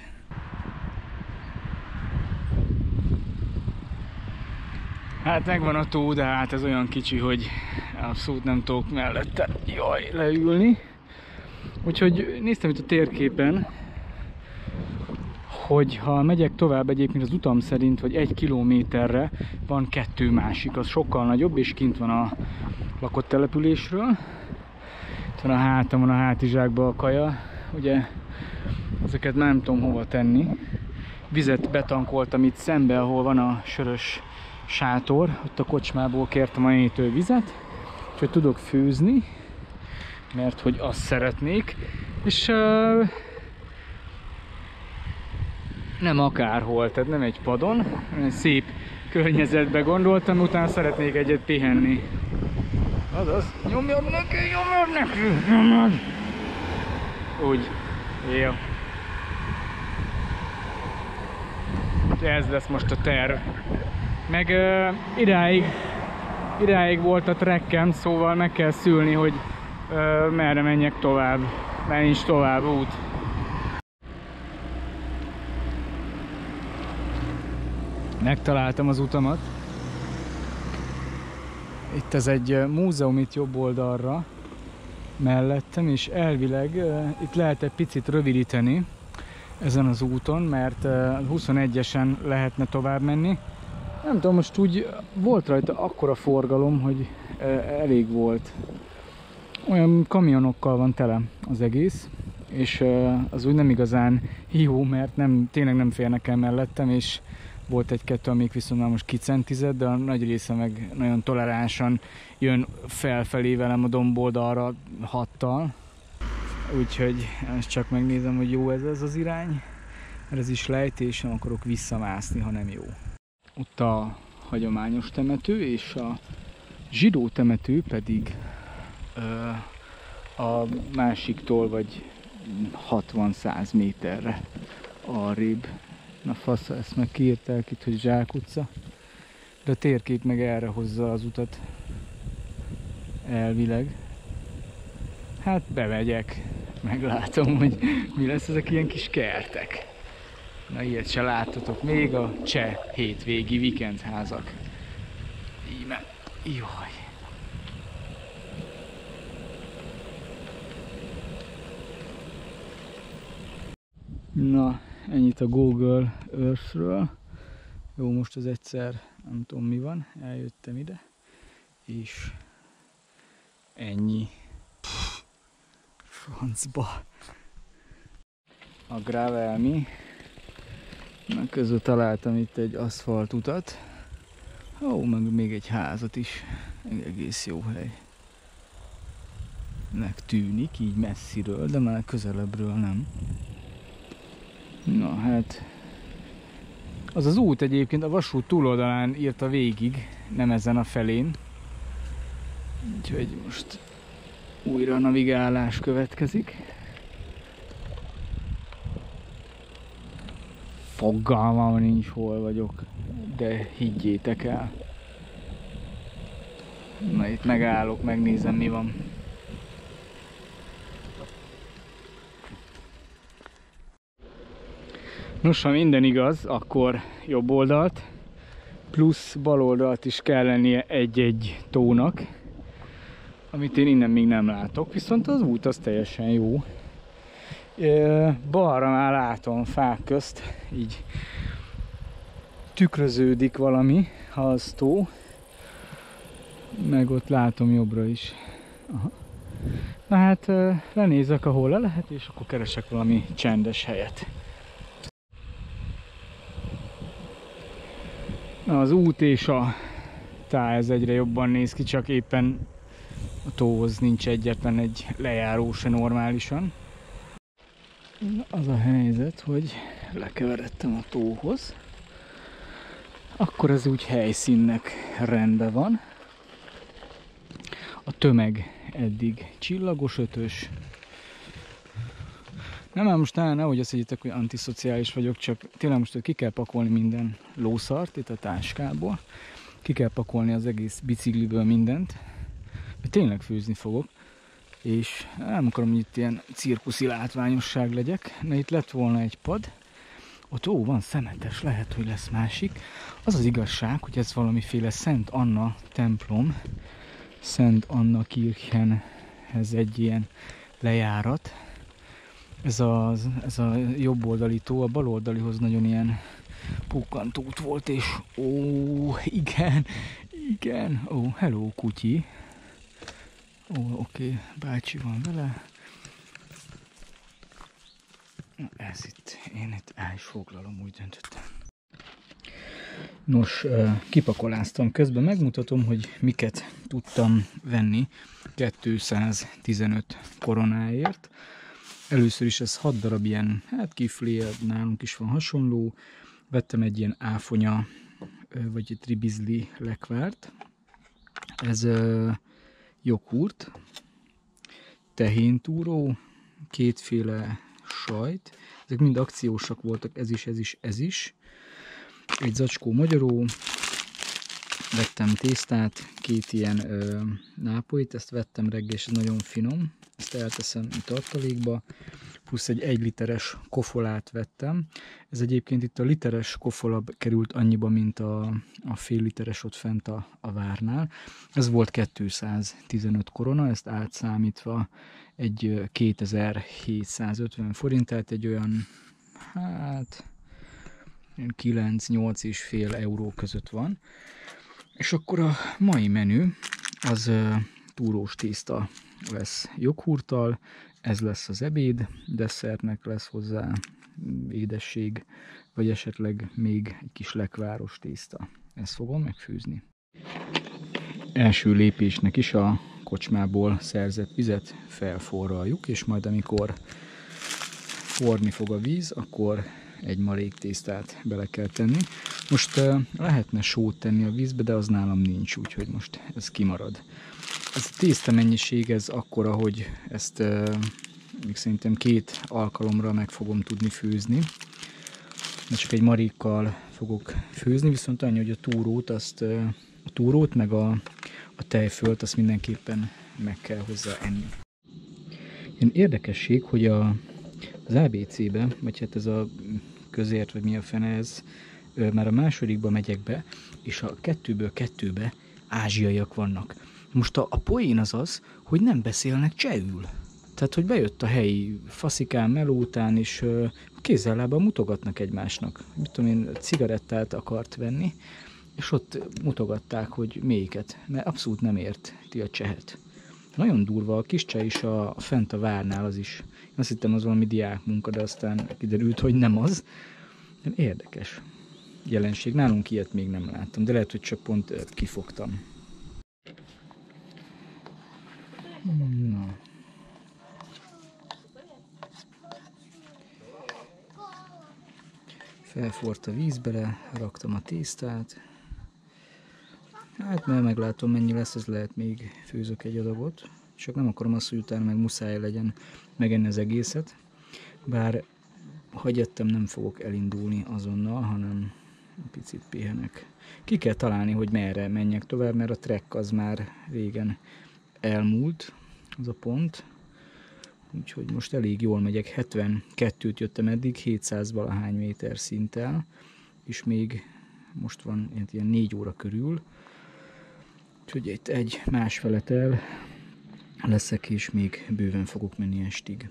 Hát megvan a tó, de hát ez olyan kicsi, hogy abszolút nem tudok mellette leülni. Úgyhogy néztem itt a térképen, hogy ha megyek tovább egyébként az utam szerint, hogy 1 kilométerre van 2 másik, az sokkal nagyobb, és kint van a lakott településről. Itt van a hátamon, a hátizsákban a kaja, ugye ezeket már nem tudom hova tenni. Vizet betankoltam itt szembe, ahol van a sörös sátor, ott a kocsmából kértem a nétől vizet, úgyhogy tudok főzni, mert hogy azt szeretnék, és nem akárhol, tehát nem egy padon, hanem szép környezetbe gondoltam, utána szeretnék egyet pihenni. Azaz, nyomjad neki, nyomjad! Úgy, jó. Ez lesz most a terv. Meg idáig volt a trekkem, szóval meg kell szülni, hogy merre menjek tovább, mert nincs tovább út. Megtaláltam az utamat. Itt ez egy múzeum itt jobb oldalra mellettem, és elvileg itt lehet egy picit rövidíteni ezen az úton, mert 21-esen lehetne tovább menni. Nem tudom, most úgy volt rajta akkora forgalom, hogy elég volt. Olyan kamionokkal van tele az egész, és az úgy nem igazán jó, mert tényleg nem férnek el mellettem, és volt egy-kettő, amik viszont már most kicentizett, de a nagy része meg nagyon toleránsan jön felfelé velem a domboldalra 6-tal. Úgyhogy ezt csak megnézem, hogy jó ez az irány, mert ez is lejtés, nem akarok visszamászni, ha nem jó. Ott a hagyományos temető, és a zsidó temető pedig a másiktól vagy 60-100 méterre arrébb. Na fasz, ezt meg kiírták itt, hogy Zsákutca, de a térkép meg erre hozza az utat elvileg. Hát bemegyek, meglátom, hogy mi lesz ezek ilyen kis kertek. Na ilyet se láttatok még, a cseh hétvégi vikendházak. Íme, jaj. Na, ennyit a Google Earth-ről. Jó, most az egyszer, nem tudom mi van, eljöttem ide, és ennyi. Francba. A gravelmi. Na, közben találtam itt egy aszfaltutat. Ó, meg még egy házat is. Egész jó hely. Nek tűnik, így messziről, de már közelebbről nem. Na hát, az az út egyébként a vasút túloldalán írta végig, nem ezen a felén. Úgyhogy most újra a navigálás következik. Fogalmam nincs, hol vagyok, de higgyétek el. Na itt megállok, megnézem mi van. Nos, ha minden igaz, akkor jobb oldalt, plusz bal oldalt is kell lennie egy-egy tónak, amit én innen még nem látok, viszont az út az teljesen jó. Balra már látom fák közt, így tükröződik valami, ha az tó, meg ott látom jobbra is. Aha. Na hát lenézek, ahol le lehet, és akkor keresek valami csendes helyet. Na, az út és a táj ez egyre jobban néz ki, csak éppen a tóhoz nincs egyetlen egy lejáró se normálisan. Na, az a helyzet, hogy lekeveredtem a tóhoz. Akkor ez úgy helyszínnek rendben van. A tömeg eddig csillagos ötös. Nem, már most nehogy azt higgyétek, hogy antiszociális vagyok, csak tényleg most ki kell pakolni minden lószart itt a táskából. Ki kell pakolni az egész bicikliből mindent. Mert tényleg főzni fogok. És nem akarom, hogy itt ilyen cirkuszi látványosság legyek. Na, itt lett volna egy pad. Ott van szemetes, lehet, hogy lesz másik. Az az igazság, hogy ez valamiféle Szent Anna templom. Szent Anna Kirchenhez egy ilyen lejárat. Ez a jobb oldali tó, a bal oldalihoz nagyon ilyen pukkant út volt, és igen, hello kutyi. Oké, bácsi van vele. Ez itt, én itt el is foglalom, úgy döntöttem. Nos, kipakoláztam közben, megmutatom, hogy miket tudtam venni 215 koronáért. Először is ez 6 darab ilyen, hát kifli, nálunk is van hasonló. Vettem egy ilyen áfonya, vagy egy ribizli lekvárt. Ez joghurt, tehéntúró, kétféle sajt. Ezek mind akciósak voltak, ez is. Egy zacskó magyaró. Vettem tésztát, 2 ilyen nápolyt, ezt vettem reggel, és ez nagyon finom. Ezt elteszem tartalékba. Plusz egy 1 literes kofolát vettem. Ez egyébként itt a literes kofola került annyiba, mint a fél literes ott fent a várnál. Ez volt 215 korona, ezt átszámítva egy 2750 forint, tehát egy olyan, hát 9-8 és fél euró között van. És akkor a mai menü az túrós tészta lesz joghurttal, ez lesz az ebéd, desszertnek lesz hozzá édesség, vagy esetleg még egy kis lekváros tészta. Ezt fogom megfőzni. Első lépésnek is a kocsmából szerzett vizet felforraljuk, és majd amikor forni fog a víz, akkor egy marék tésztát bele kell tenni. Most lehetne sót tenni a vízbe, de az nálam nincs, úgyhogy most ez kimarad. Ez a tészta mennyiség ez akkora, hogy ezt még szerintem 2 alkalomra meg fogom tudni főzni. De csak egy marékkal fogok főzni, viszont annyi, hogy a túrót meg a tejfölt azt mindenképpen meg kell hozzá enni. Ilyen érdekesség, hogy az ABC-be, vagy hát ez a közért, vagy mi a fene ez, már a másodikba megyek be, és a 2-ből 2-be ázsiaiak vannak. Most a poén az, hogy nem beszélnek csehül. Tehát, hogy bejött a helyi faszikán, melótán, és kézzel-lábbal mutogatnak egymásnak. Mit tudom én, cigarettát akart venni, és ott mutogatták, hogy melyiket, mert abszolút nem érti a csehet. Nagyon durva, a kis cseh is fent a várnál az is. Én azt hittem, az valami diákmunka, de aztán kiderült, hogy nem az. Érdekes jelenség. Nálunk ilyet még nem láttam, de lehet, hogy csak pont kifogtam. Na. Felforrt a víz bele, raktam a tésztát. Hát mert meglátom, mennyi lesz, ez lehet még főzök egy adagot. Csak nem akarom azt, hogy utána meg muszáj legyen megenni az egészet. Bár hagyattam, nem fogok elindulni azonnal, hanem picit pihenek. Ki kell találni, hogy merre menjek tovább, mert a trek az már régen elmúlt, az a pont. Úgyhogy most elég jól megyek, 72-t jöttem eddig, 700 valahány méter szinttel, és még most van ilyen 4 óra körül. Úgyhogy itt egy másfelet el leszek, és még bőven fogok menni estig.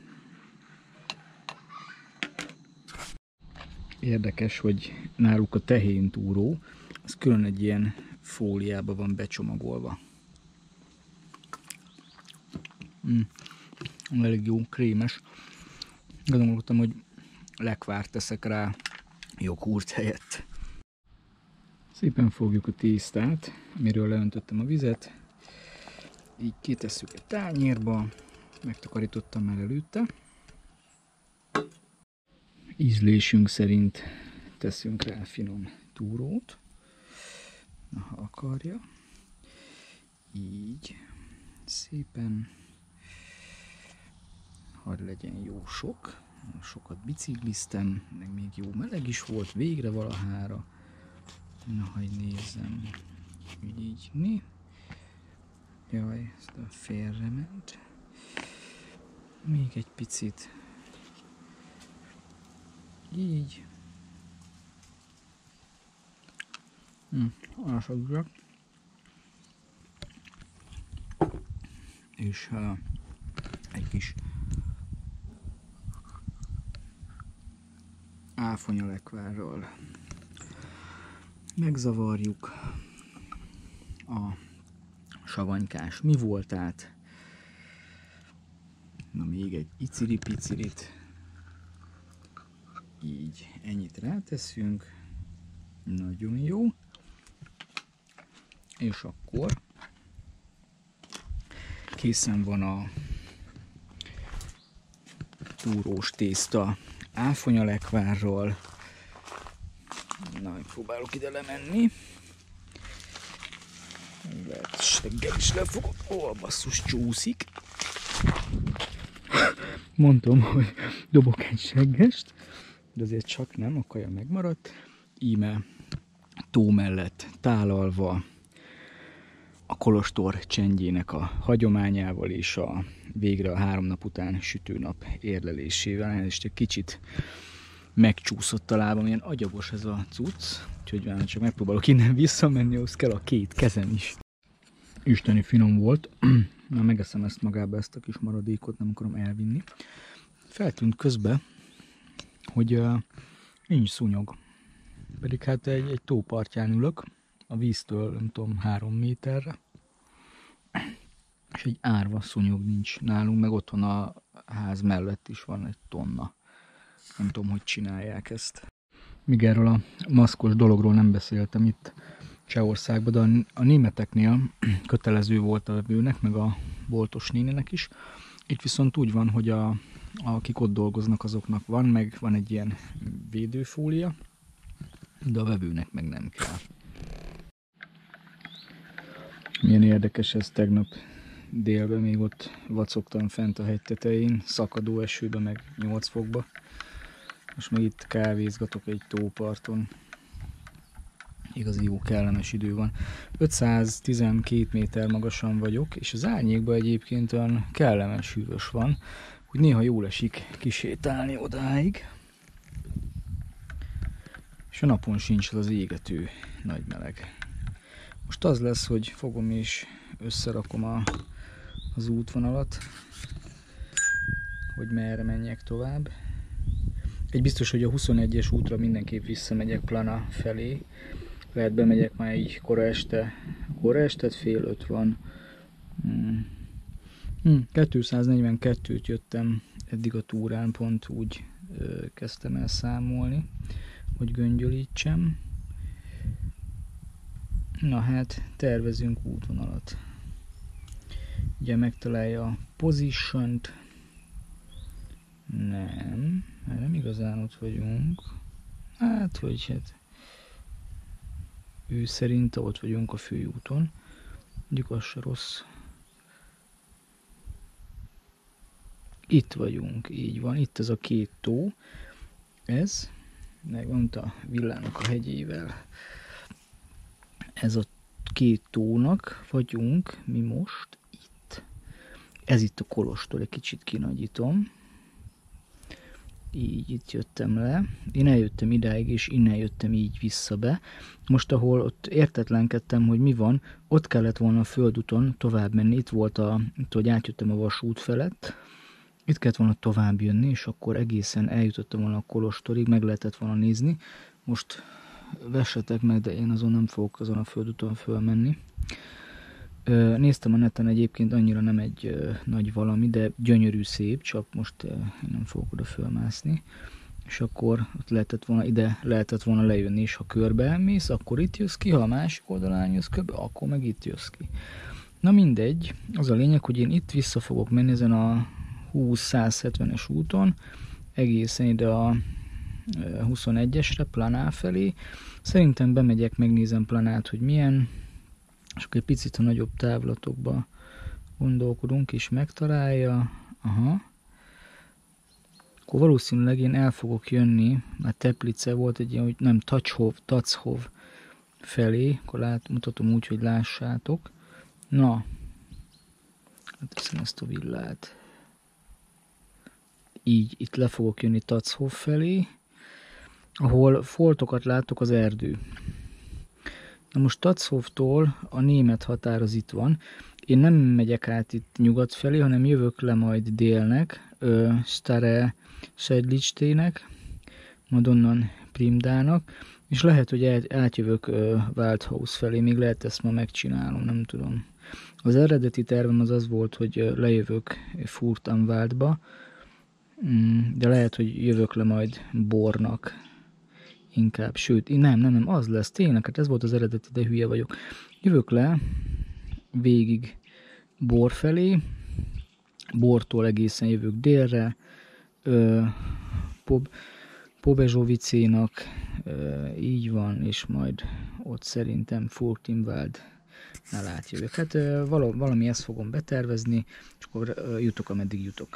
Érdekes, hogy náluk a tehéntúró, az külön egy ilyen fóliába van becsomagolva. elég jó, krémes. Gondoltam, hogy lekvárt teszek rá joghurt helyett. Szépen fogjuk a tésztát, amiről leöntöttem a vizet. Így kitesszük egy tányérba, megtakarítottam már előtte. Ízlésünk szerint teszünk rá finom túrót, ha akarja. Így szépen, hadd legyen jó sok. Sokat bicikliztem, meg még jó meleg is volt végre valahára. Na, hogy nézzem, így mi? Jaj, ezt a félrement. Még egy picit. Így. Alsodjak. És egy kis áfonyalekvárral megzavarjuk a savanykás mi voltát. Na, még egy iciri-picirit. Így, ennyit ráteszünk. Nagyon jó. És akkor készen van a túrós tészta áfonyalekvárral. Na, próbálok ide lemenni. Lehet seggel is lefogok. Ó, basszus, csúszik. Mondtam, hogy dobok egy seggest, de azért csak nem, a kaja megmaradt. Íme tó mellett tálalva, a kolostor csendjének a hagyományával és végre a 3 nap után sütőnap érlelésével. És egy kicsit megcsúszott a lábam, ilyen agyagos ez a cucc, úgyhogy már csak megpróbálok innen visszamenni, ahhoz kell a 2 kezem is. Isteni finom volt. Na, megeszem ezt magába, ezt a kis maradékot, nem akarom elvinni. Feltűnt közben, hogy nincs szúnyog. Pedig hát egy tópartján ülök, a víztől, nem tudom, 3 méterre. És egy árva szúnyog nincs nálunk, meg otthon a ház mellett is van egy tonna. Nem tudom, hogy csinálják ezt. Míg erről a maszkos dologról nem beszéltem itt Csehországban, de a németeknél kötelező volt a vevőnek, meg a boltos néninek is. Itt viszont úgy van, hogy akik ott dolgoznak, azoknak van, meg van egy ilyen védőfólia, de a vevőnek meg nem kell. Milyen érdekes ez, tegnap délben még ott vacogtam fent a hegy tetején, szakadó esőbe, meg 8 fokba. Most meg itt kávézgatok egy tóparton. Igazi jó kellemes idő van. 512 méter magasan vagyok, és az árnyékban egyébként olyan kellemes hűvös van, hogy néha jól esik kisétálni odáig. És a napon sincs az égető nagy meleg. Most az lesz, hogy fogom és összerakom az útvonalat, hogy merre menjek tovább. Egy biztos, hogy a 21-es útra mindenképp visszamegyek Plana felé. Lehet bemegyek már így kora este, fél 5 van. 242-t jöttem eddig a túrán, pont úgy kezdtem el számolni, hogy göngyölítsem. Na hát, tervezünk útvonalat. Ugye megtalálja a position-t. Nem igazán ott vagyunk. Hát, ő szerint ott vagyunk a főúton. Mondjuk az se rossz. Itt vagyunk, így van. Itt ez a 2 tó. Ez, megvan a villának a hegyével. Ez a 2 tónak vagyunk mi most itt. Ez itt a kolostor, egy kicsit kinagyítom. Így itt jöttem le. Én eljöttem idáig, és innen jöttem így vissza be. Most, ahol ott értetlenkedtem, hogy mi van, ott kellett volna a földúton tovább menni. Itt volt hogy átjöttem a vasút felett. Itt kellett volna tovább jönni, és akkor egészen eljutottam volna a kolostorig, meg lehetett volna nézni. Most vessetek meg, de én azon nem fogok azon a földúton fölmenni. Néztem a neten, egyébként annyira nem egy nagy valami, de gyönyörű szép, csak most nem fogok oda fölmászni. És akkor ide lehetett volna lejönni, és ha körbe elmész, akkor itt jössz ki, ha a másik oldalán jössz körbe, akkor meg itt jössz ki. Na mindegy, az a lényeg, hogy én itt vissza fogok menni ezen a 20-170-es úton, egészen ide a 21-esre, Planál felé. Szerintem bemegyek, megnézem Planát, hogy milyen, és akkor egy picit a nagyobb távlatokba gondolkodunk, és megtalálja. Aha. Akkor valószínűleg én el fogok jönni, mert Teplice volt egy ilyen, hogy nem, Tacshov felé, akkor mutatom úgy, hogy lássátok. Na, hát teszem ezt a villát. Így, itt le fogok jönni Tacshov felé, ahol foltokat látok, az erdő. Na most Tachovtól a német határ az itt van. Én nem megyek át itt nyugat felé, hanem jövök le majd délnek, Stare Sedlictének, majd onnan Primdának, és lehet, hogy átjövök Waldhaus felé, még lehet ezt ma megcsinálom, nem tudom. Az eredeti tervem az volt, hogy lejövök Furt am Waldba, de lehet, hogy jövök le majd Bornak inkább, sőt, nem, az lesz, tényleg, hát ez volt az eredeti, de hülye vagyok. Jövök le végig Bor felé, Bortól egészen jövök délre, Pobezsovicénak, így van, és majd ott szerintem Furt im Waldnál átjövök. Hát valami ezt fogom betervezni, és akkor jutok, ameddig jutok.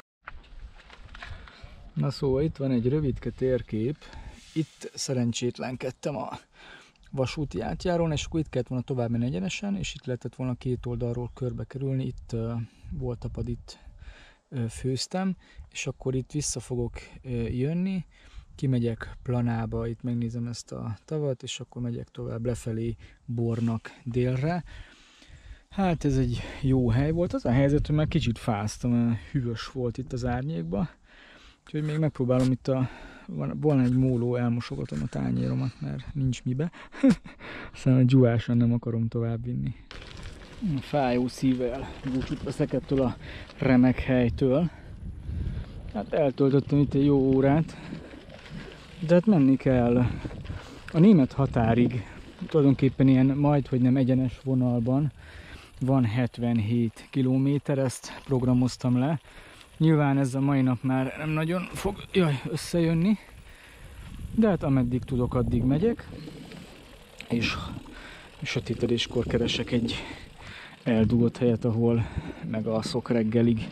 Na szóval itt van egy rövidke térkép, itt szerencsétlenkedtem a vasúti átjárón, és akkor itt kellett volna tovább menni egyenesen, és itt lehetett volna két oldalról körbe kerülni, itt volt a pad, itt főztem, és akkor itt vissza fogok jönni, kimegyek Planába, itt megnézem ezt a tavat, és akkor megyek tovább lefelé Bornak délre. Hát ez egy jó hely volt, az a helyzet, hogy már kicsit fáztam, mert hűvös volt itt az árnyékba, úgyhogy még megpróbálom itt volna egy móló, elmosogatom a tányéromat, mert nincs mibe. Aztán a dzsuvásan nem akarom tovább vinni. Fájó szívvel búcsút veszek ettől a remek helytől. Hát eltöltöttem itt egy jó órát, de hát menni kell a német határig. Tulajdonképpen ilyen majdhogy nem egyenes vonalban van 77 kilométer, ezt programoztam le. Nyilván ez a mai nap már nem nagyon fog összejönni, de hát ameddig tudok, addig megyek, és sötétedéskor keresek egy eldugott helyet, ahol megalszok reggelig.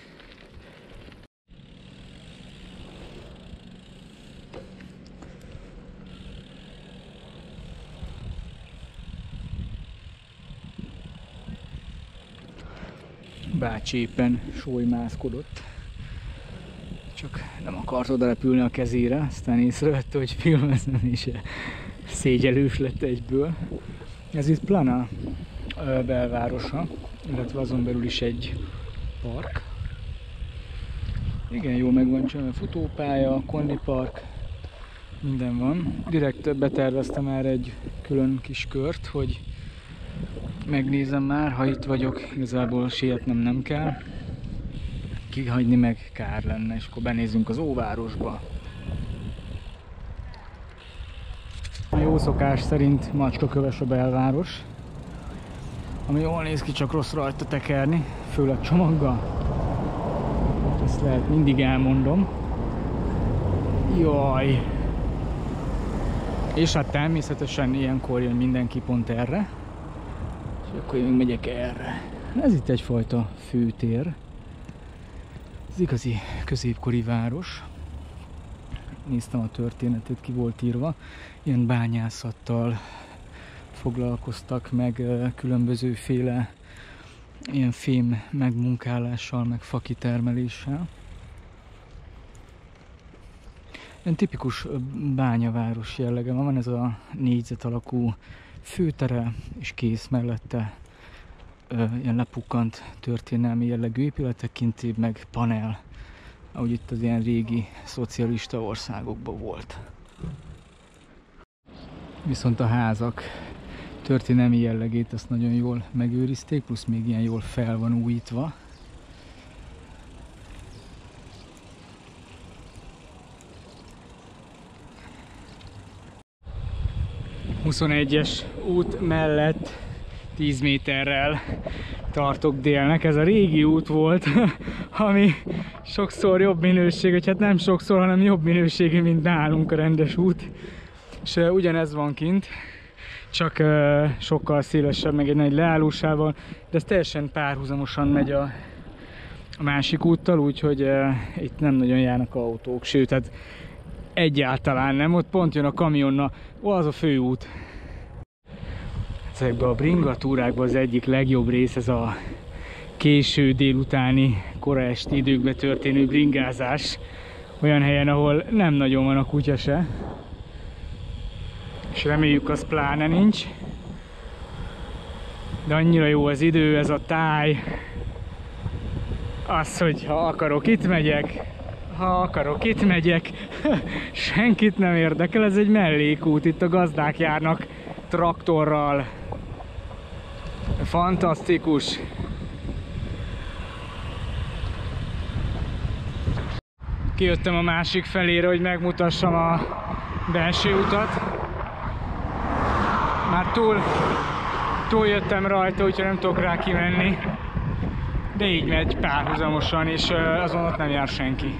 Bácsi éppen sólymászkodott, csak nem akart oda repülni a kezére, aztán észrevette, hogy filmezem, és szégyelős lett egyből. Ez itt Plana belvárosa, illetve azon belül is egy park. Igen, jól meg van csinálva, futópálya, kondipark, minden van. Direkt beterveztem már egy külön kis kört, hogy megnézem már, ha itt vagyok, igazából sietnem nem kell. Kihagyni meg kár lenne, és akkor benézzünk az óvárosba. A jó szokás szerint macskaköves a belváros, ami jól néz ki, csak rossz rajta tekerni, főleg csomaggal. Ezt lehet, mindig elmondom. Jaj! És hát természetesen ilyenkor jön mindenki pont erre. És akkor én még megyek erre. Ez itt egyfajta főtér. Ez igazi középkori város. Néztem a történetet, ki volt írva. Ilyen bányászattal foglalkoztak, meg különbözőféle ilyen fém megmunkálással, meg fakitermeléssel. Ilyen tipikus bányaváros jellege van ez a négyzet alakú főtere, és kész mellette ilyen lepukkant történelmi jellegű épületek, kintébb meg panel, ahogy itt az ilyen régi szocialista országokban volt. Viszont a házak történelmi jellegét azt nagyon jól megőrizték, plusz még ilyen jól fel van újítva. A 21-es út mellett 10 méterrel tartok délnek. Ez a régi út volt, ami sokszor jobb minőség, vagy hát nem sokszor, hanem jobb minőségű, mint nálunk a rendes út. És ugyanez van kint, csak sokkal szélesebb, meg egy nagy leállósával, de ez teljesen párhuzamosan megy a másik úttal, úgyhogy itt nem nagyon járnak autók, sőt, hát egyáltalán nem, ott pont jön a kamionna, az a főút. Ezekben a bringatúrákban az egyik legjobb rész ez a késő délutáni, kora esti időkben történő bringázás, olyan helyen, ahol nem nagyon van a kutya se. És reméljük, az pláne nincs. De annyira jó az idő, ez a táj. Az, hogy ha akarok, itt megyek. Ha akarok, itt megyek. Senkit nem érdekel, ez egy mellékút. Itt a gazdák járnak traktorral. Fantasztikus. Kijöttem a másik felére, hogy megmutassam a belső utat. Már túl jöttem rajta, úgyhogy nem tudok rá kimenni. De így megy párhuzamosan, és azon ott nem jár senki.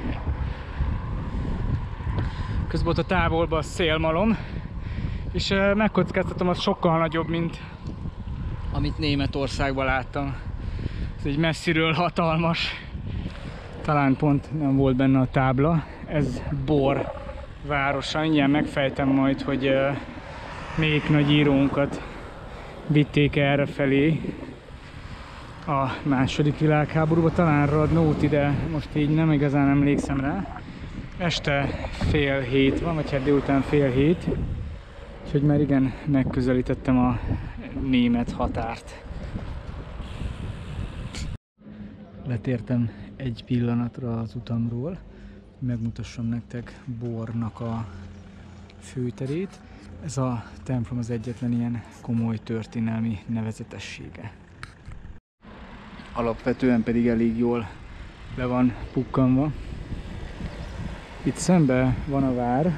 Közben ott a távolban a szélmalom, és megkockáztatom, az sokkal nagyobb, mint amit Németországban láttam. Ez egy messziről hatalmas. Talán pont nem volt benne a tábla. Ez Bor városa. Mindjárt megfejtem majd, hogy melyik nagy írónkat vitték erre felé a II. Világháborúban. Talán Radnóti, de most így nem igazán emlékszem rá. Este 6:30 van, vagy hát délután 6:30. Úgyhogy már igen, megközelítettem a német határt. Letértem egy pillanatra az utamról, megmutassam nektek Bornak a főterét. Ez a templom az egyetlen ilyen komoly történelmi nevezetessége. Alapvetően pedig elég jól le van pukkanva. Itt szembe van a vár.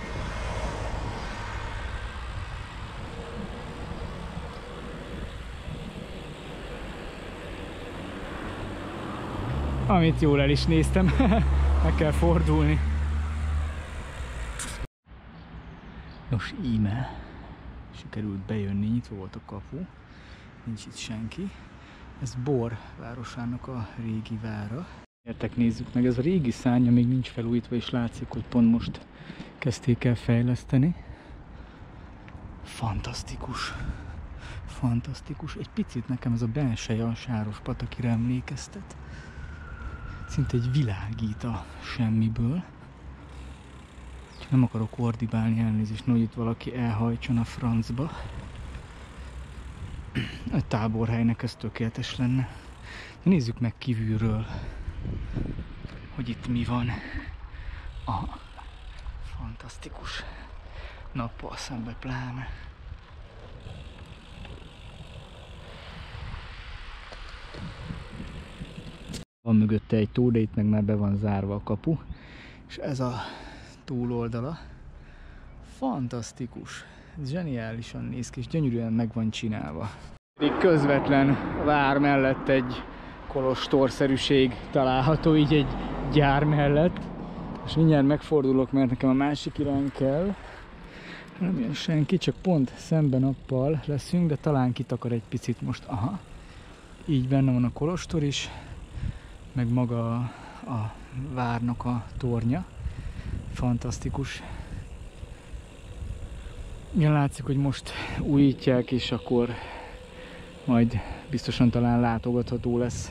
Amit jól el is néztem, meg kell fordulni. Nos, íme sikerült bejönni, nyitva volt a kapu, nincs itt senki. Ez Bor városának a régi vára. Gyertek, nézzük meg, ez a régi szárnya még nincs felújítva, és látszik, hogy pont most kezdték el fejleszteni. Fantasztikus. Fantasztikus. Egy picit nekem ez a belseje a Sárospatakira emlékeztet. Szinte egy világít a semmiből. Nem akarok ordibálni, elnézést, hogy itt valaki elhajtson a francba. A táborhelynek ez tökéletes lenne. De nézzük meg kívülről, hogy itt mi van. Aha, fantasztikus. Nappal szembe pláne. Van mögötte egy tó, de itt meg már be van zárva a kapu. És ez a túloldala. Fantasztikus. Ez zseniálisan néz ki, és gyönyörűen meg van csinálva. Közvetlen vár mellett egy kolostorszerűség található, így egy gyár mellett. És mindjárt megfordulok, mert nekem a másik irány kell. Nem jön senki, csak pont szemben nappal leszünk, de talán kitakar egy picit most. Aha. Így benne van a kolostor is, meg maga a várnak a tornya. Fantasztikus. Igen, látszik, hogy most újítják, és akkor majd biztosan talán látogatható lesz.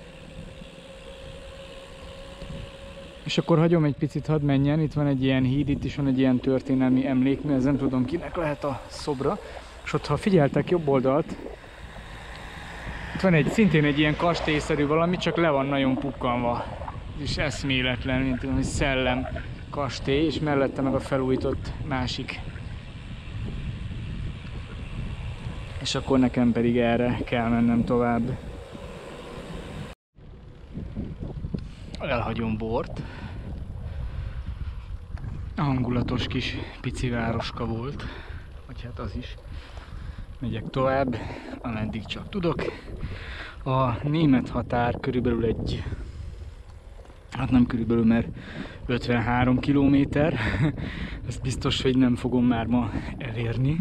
És akkor hagyom egy picit, hadd menjen. Itt van egy ilyen híd, itt is van egy ilyen történelmi emlékmű, ez nem tudom kinek lehet a szobra. És ott, ha figyeltek jobb oldalt, itt van szintén egy ilyen kastélyszerű valami, csak le van nagyon pukkanva. És eszméletlen, mint tudom, egy szellem kastély, és mellette meg a felújított másik és akkor nekem pedig erre kell mennem tovább. Elhagyom Bort. Hangulatos kis pici városka volt, vagy hát az is. Megyek tovább, ameddig csak tudok. A német határ körülbelül hát nem körülbelül, mert 53 kilométer. Ezt biztos, hogy nem fogom már ma elérni.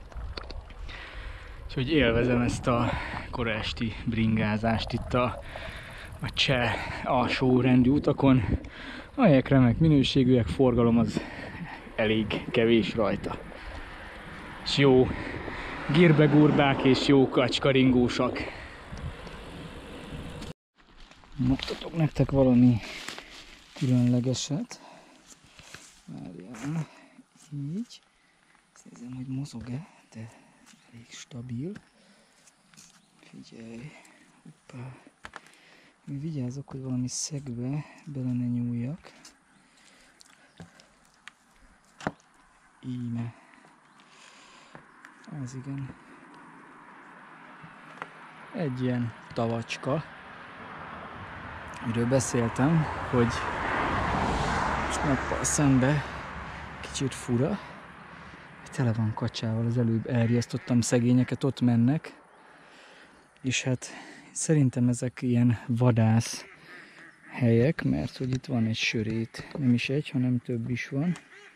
Úgyhogy élvezem ezt a kora esti bringázást itt a cseh alsó rendű utakon. A helyek remek minőségűek, forgalom az elég kevés rajta. És jó girbegurbák és jó kacskaringósak. Mutatok nektek valami különlegeset. Várjál, így. Nézem, hogy mozog-e, de elég stabil. Figyelj, hoppá. Vigyázzok, hogy valami szegbe bele ne nyúljak. Íme. Ez igen. Egy ilyen tavacska. Miről beszéltem, hogy most nappal szembe kicsit fura. Tele van kacsával, az előbb elriasztottam szegényeket, ott mennek. És hát szerintem ezek ilyen vadász helyek, mert hogy itt van egy sörét. Nem is egy, hanem több is van.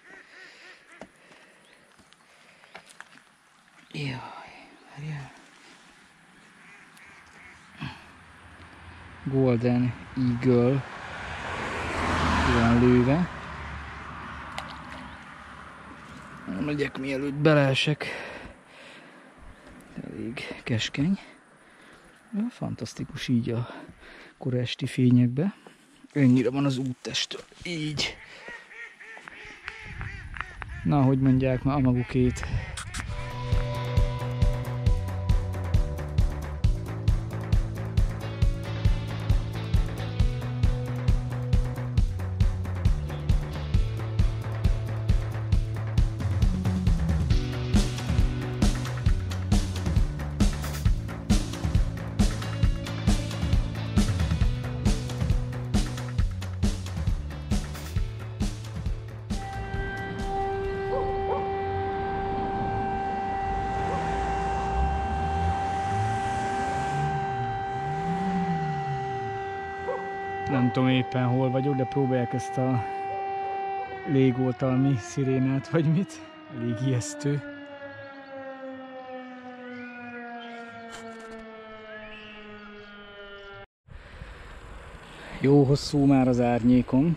Jaj, várjál. Golden Eagle van lőve. Nem legyek, mielőtt beleesek. Elég keskeny. Fantasztikus így a kora esti fényekbe. Ennyire van az úttestől. Így. Na, hogy mondják már a magukét. Nem tudom éppen hol vagyok, de próbálják ezt a légoltalmi szirénát, vagy mit. Elég ijesztő. Jó hosszú már az árnyékom.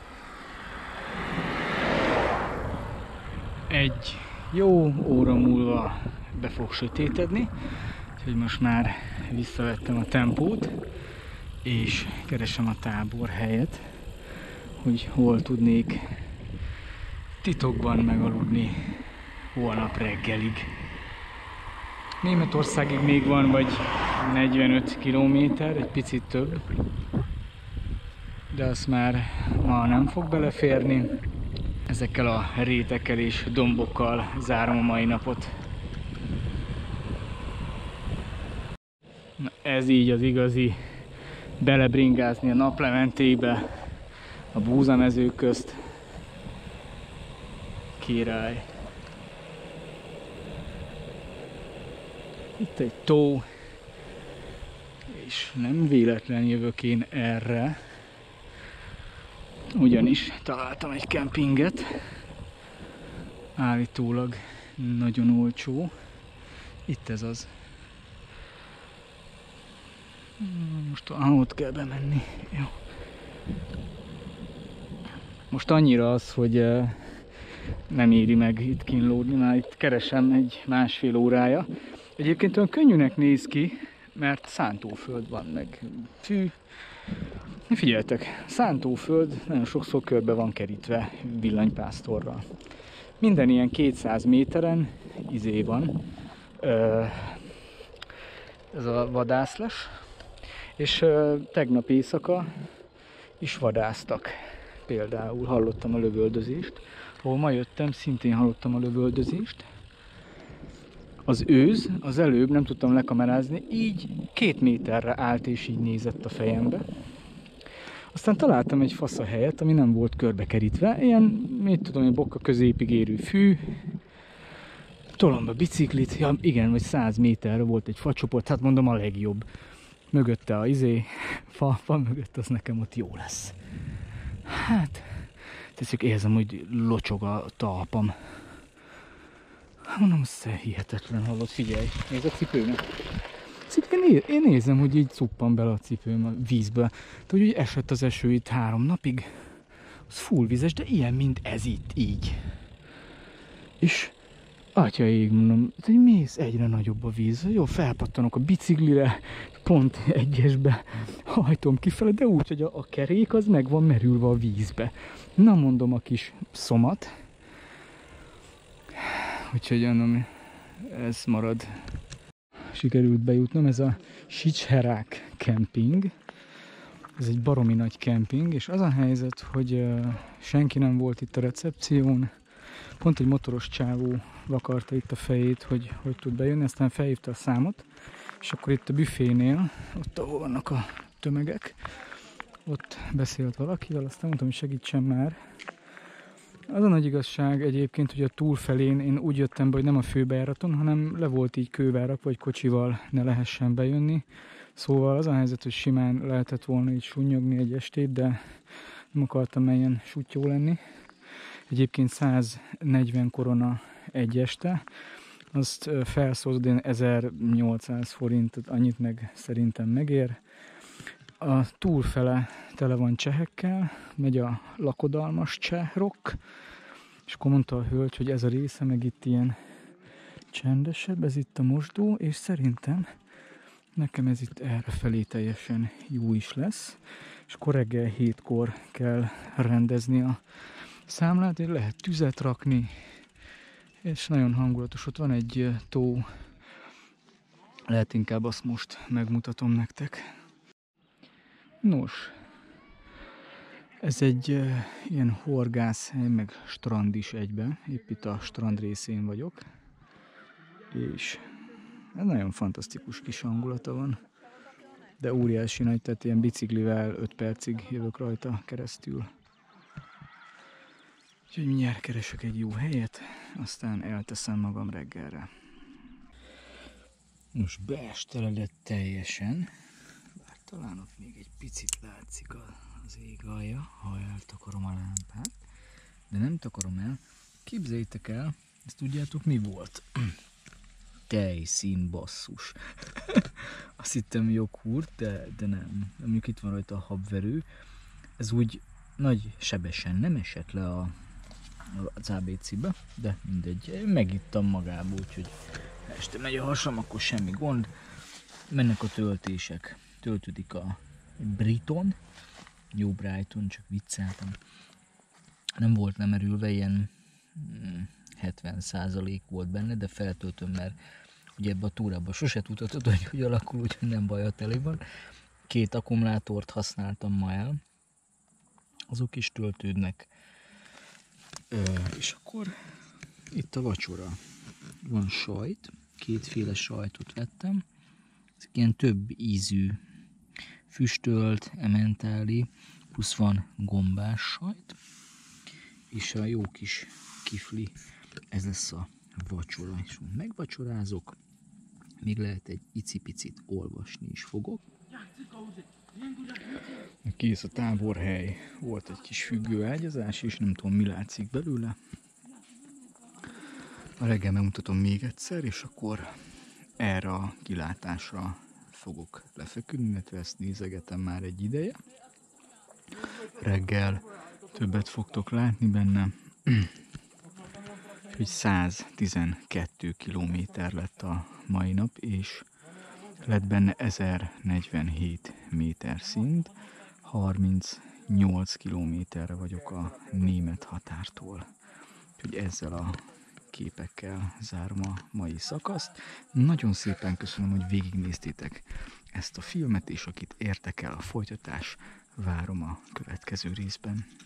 Egy jó óra múlva be fog sötétedni, úgyhogy most már visszavettem a tempót, és keresem a tábor helyet, hogy hol tudnék titokban megaludni holnap reggelig. Németországig még van vagy 45 kilométer, egy picit több, de azt már ma nem fog beleférni. Ezekkel a rétekkel és dombokkal zárom a mai napot. Na, ez így az igazi belebringázni a naplementébe, a búzamezők közt. Király. Itt egy tó, és nem véletlen jövök én erre, ugyanis találtam egy kempinget, állítólag nagyon olcsó. Itt ez az. Most ott kell bemenni. Jó. Most annyira az, hogy nem éri meg itt kínlódni, már itt keresem egy másfél órája. Egyébként olyan könnyűnek néz ki, mert szántóföld van, meg fű. Figyeljetek, szántóföld nagyon sokszor körbe van kerítve villanypásztorral. Minden ilyen 200 méteren izé van, ez a vadászles, és tegnap éjszaka is vadásztak. Például hallottam a lövöldözést, ahol ma jöttem, szintén hallottam a lövöldözést. Az őz, az előbb nem tudtam lekamerázni, így 2 méterre állt és így nézett a fejembe. Aztán találtam egy fasz a helyet, ami nem volt körbekerítve, ilyen, mit tudom, egy bokka középig érő fű, tolom be biciklit, ja igen, vagy 100 méterre volt egy facsoport, hát mondom a legjobb. Mögötte a fa mögött, az nekem ott jó lesz. Hát, csak érzem, hogy locsog a talpam. Mondom, hihetetlen, hallod, figyelj, nézd a cipőmet. Én nézem, hogy így cuppan bele a cipőm a vízbe. Tehát, hogy esett az eső itt 3 napig, az full vizes, de ilyen, mint ez itt, így. És atyaig mondom, hogy mész, egyre nagyobb a víz. Jó, felpattanok a biciklire, pont egyesbe hajtom kifele, de úgy, hogy a kerék az meg van merülve a vízbe. Na mondom, a kis szomat. Úgyhogy mondom, ez marad. Sikerült bejutnom, ez a Sicsherák kemping. Ez egy baromi nagy kemping, és az a helyzet, hogy senki nem volt itt a recepción. Pont egy motoros csávó vakarta itt a fejét, hogy tud bejönni, aztán felhívta a számot, és akkor itt a büfénél, ott ahol vannak a tömegek, ott beszélt valakivel, aztán mondtam, hogy segítsen már. Az a nagy igazság egyébként, hogy a túlfelén én úgy jöttem be, hogy nem a főbejáraton, hanem le volt így kővárak, vagy kocsival ne lehessen bejönni. Szóval az a helyzet, hogy simán lehetett volna így sunnyogni egy estét, de nem akartam ilyen sutyó lenni. Egyébként 140 korona egy este, azt felszózod, én 1800 forint, annyit meg szerintem megér. A túlfele tele van csehekkel, megy a lakodalmas cseh rock, és akkor mondta a hölgy, hogy ez a része meg itt ilyen csendesebb, ez itt a mosdó, és szerintem nekem ez itt errefelé teljesen jó is lesz, és akkor reggel 7-kor kell rendezni a számlát, és lehet tüzet rakni, és nagyon hangulatos, ott van egy tó, lehet inkább azt most megmutatom nektek. Nos, ez egy ilyen horgászhely, meg strand is egybe, épp itt a strand részén vagyok, és ez nagyon fantasztikus kis hangulata van, de óriási nagy, tehát ilyen biciklivel 5 percig jövök rajta keresztül. Úgyhogy mindjárt keresek egy jó helyet, aztán elteszem magam reggelre. Most beesteledett teljesen, bár talán ott még egy picit látszik az ég alja, ha eltakarom a lámpát, de nem takarom el. Képzeljétek el, ezt tudjátok mi volt? Tejszín, basszus. Azt hittem joghurt, de nem. Mondjuk itt van rajta a habverő. Ez úgy nagy sebesen nem esett le az ABC-be, de mindegy. Megittam magából, úgyhogy este megy a hasam, akkor semmi gond. Mennek a töltések. Töltődik a Briton. Jó Brighton, csak vicceltem. Nem volt lemerülve, ilyen 70% volt benne, de feltöltöm, mert ugye ebbe a túrában sose tudhatod, hogy alakul, úgyhogy nem baj, a teli van. 2 akkumulátort használtam ma el, azok is töltődnek. És akkor itt a vacsora. Van sajt, 2 sajtot vettem. Ezek ilyen több ízű füstölt, ementáli, plusz van gombás sajt. És a jó kis kifli, ez lesz a vacsora. És megvacsorázok, még lehet egy icipicit olvasni is fogok. Kész a táborhely, volt egy kis függőágyazás, és nem tudom, mi látszik belőle. A reggel megmutatom még egyszer, és akkor erre a kilátásra fogok lefeküdni, illetve ezt nézegetem már egy ideje. Reggel többet fogtok látni benne. Úgyhogy 112 kilométer lett a mai nap, és lett benne 1047 méter szint, 38 kilométerre vagyok a német határtól. Úgyhogy ezzel a képekkel zárom a mai szakaszt. Nagyon szépen köszönöm, hogy végignéztétek ezt a filmet, és akit érdekel a folytatás, várom a következő részben.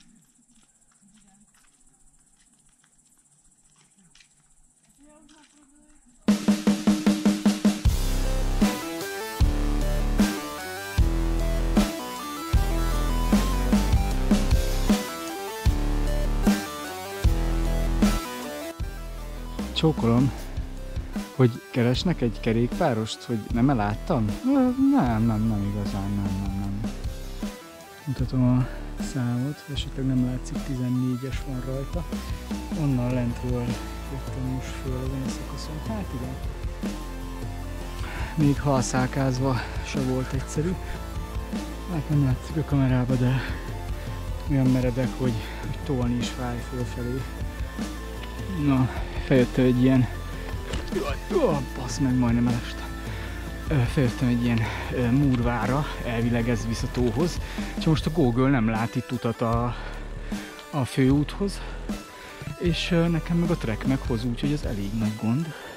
Csókolom, hogy keresnek egy kerékpárost, hogy nem láttam? Nem igazán, nem. Mutatom a számot, esetleg nem látszik, 14-es van rajta. Onnan lentről jöttem most föl az én szakaszon. Hát igen. Még halszálkázva se volt egyszerű. Hát nem látszik a kamerába, de olyan meredek, hogy tolni is fáj fölfelé. Na, feljöttem egy ilyen... Bassz meg, majdnem elestem. Feljöttem egy ilyen múrvára, elvileg ez visz a tóhoz. Csak most a Google nem lát itt utat a főúthoz. És nekem meg a Trek meghoz, úgyhogy ez elég nagy gond.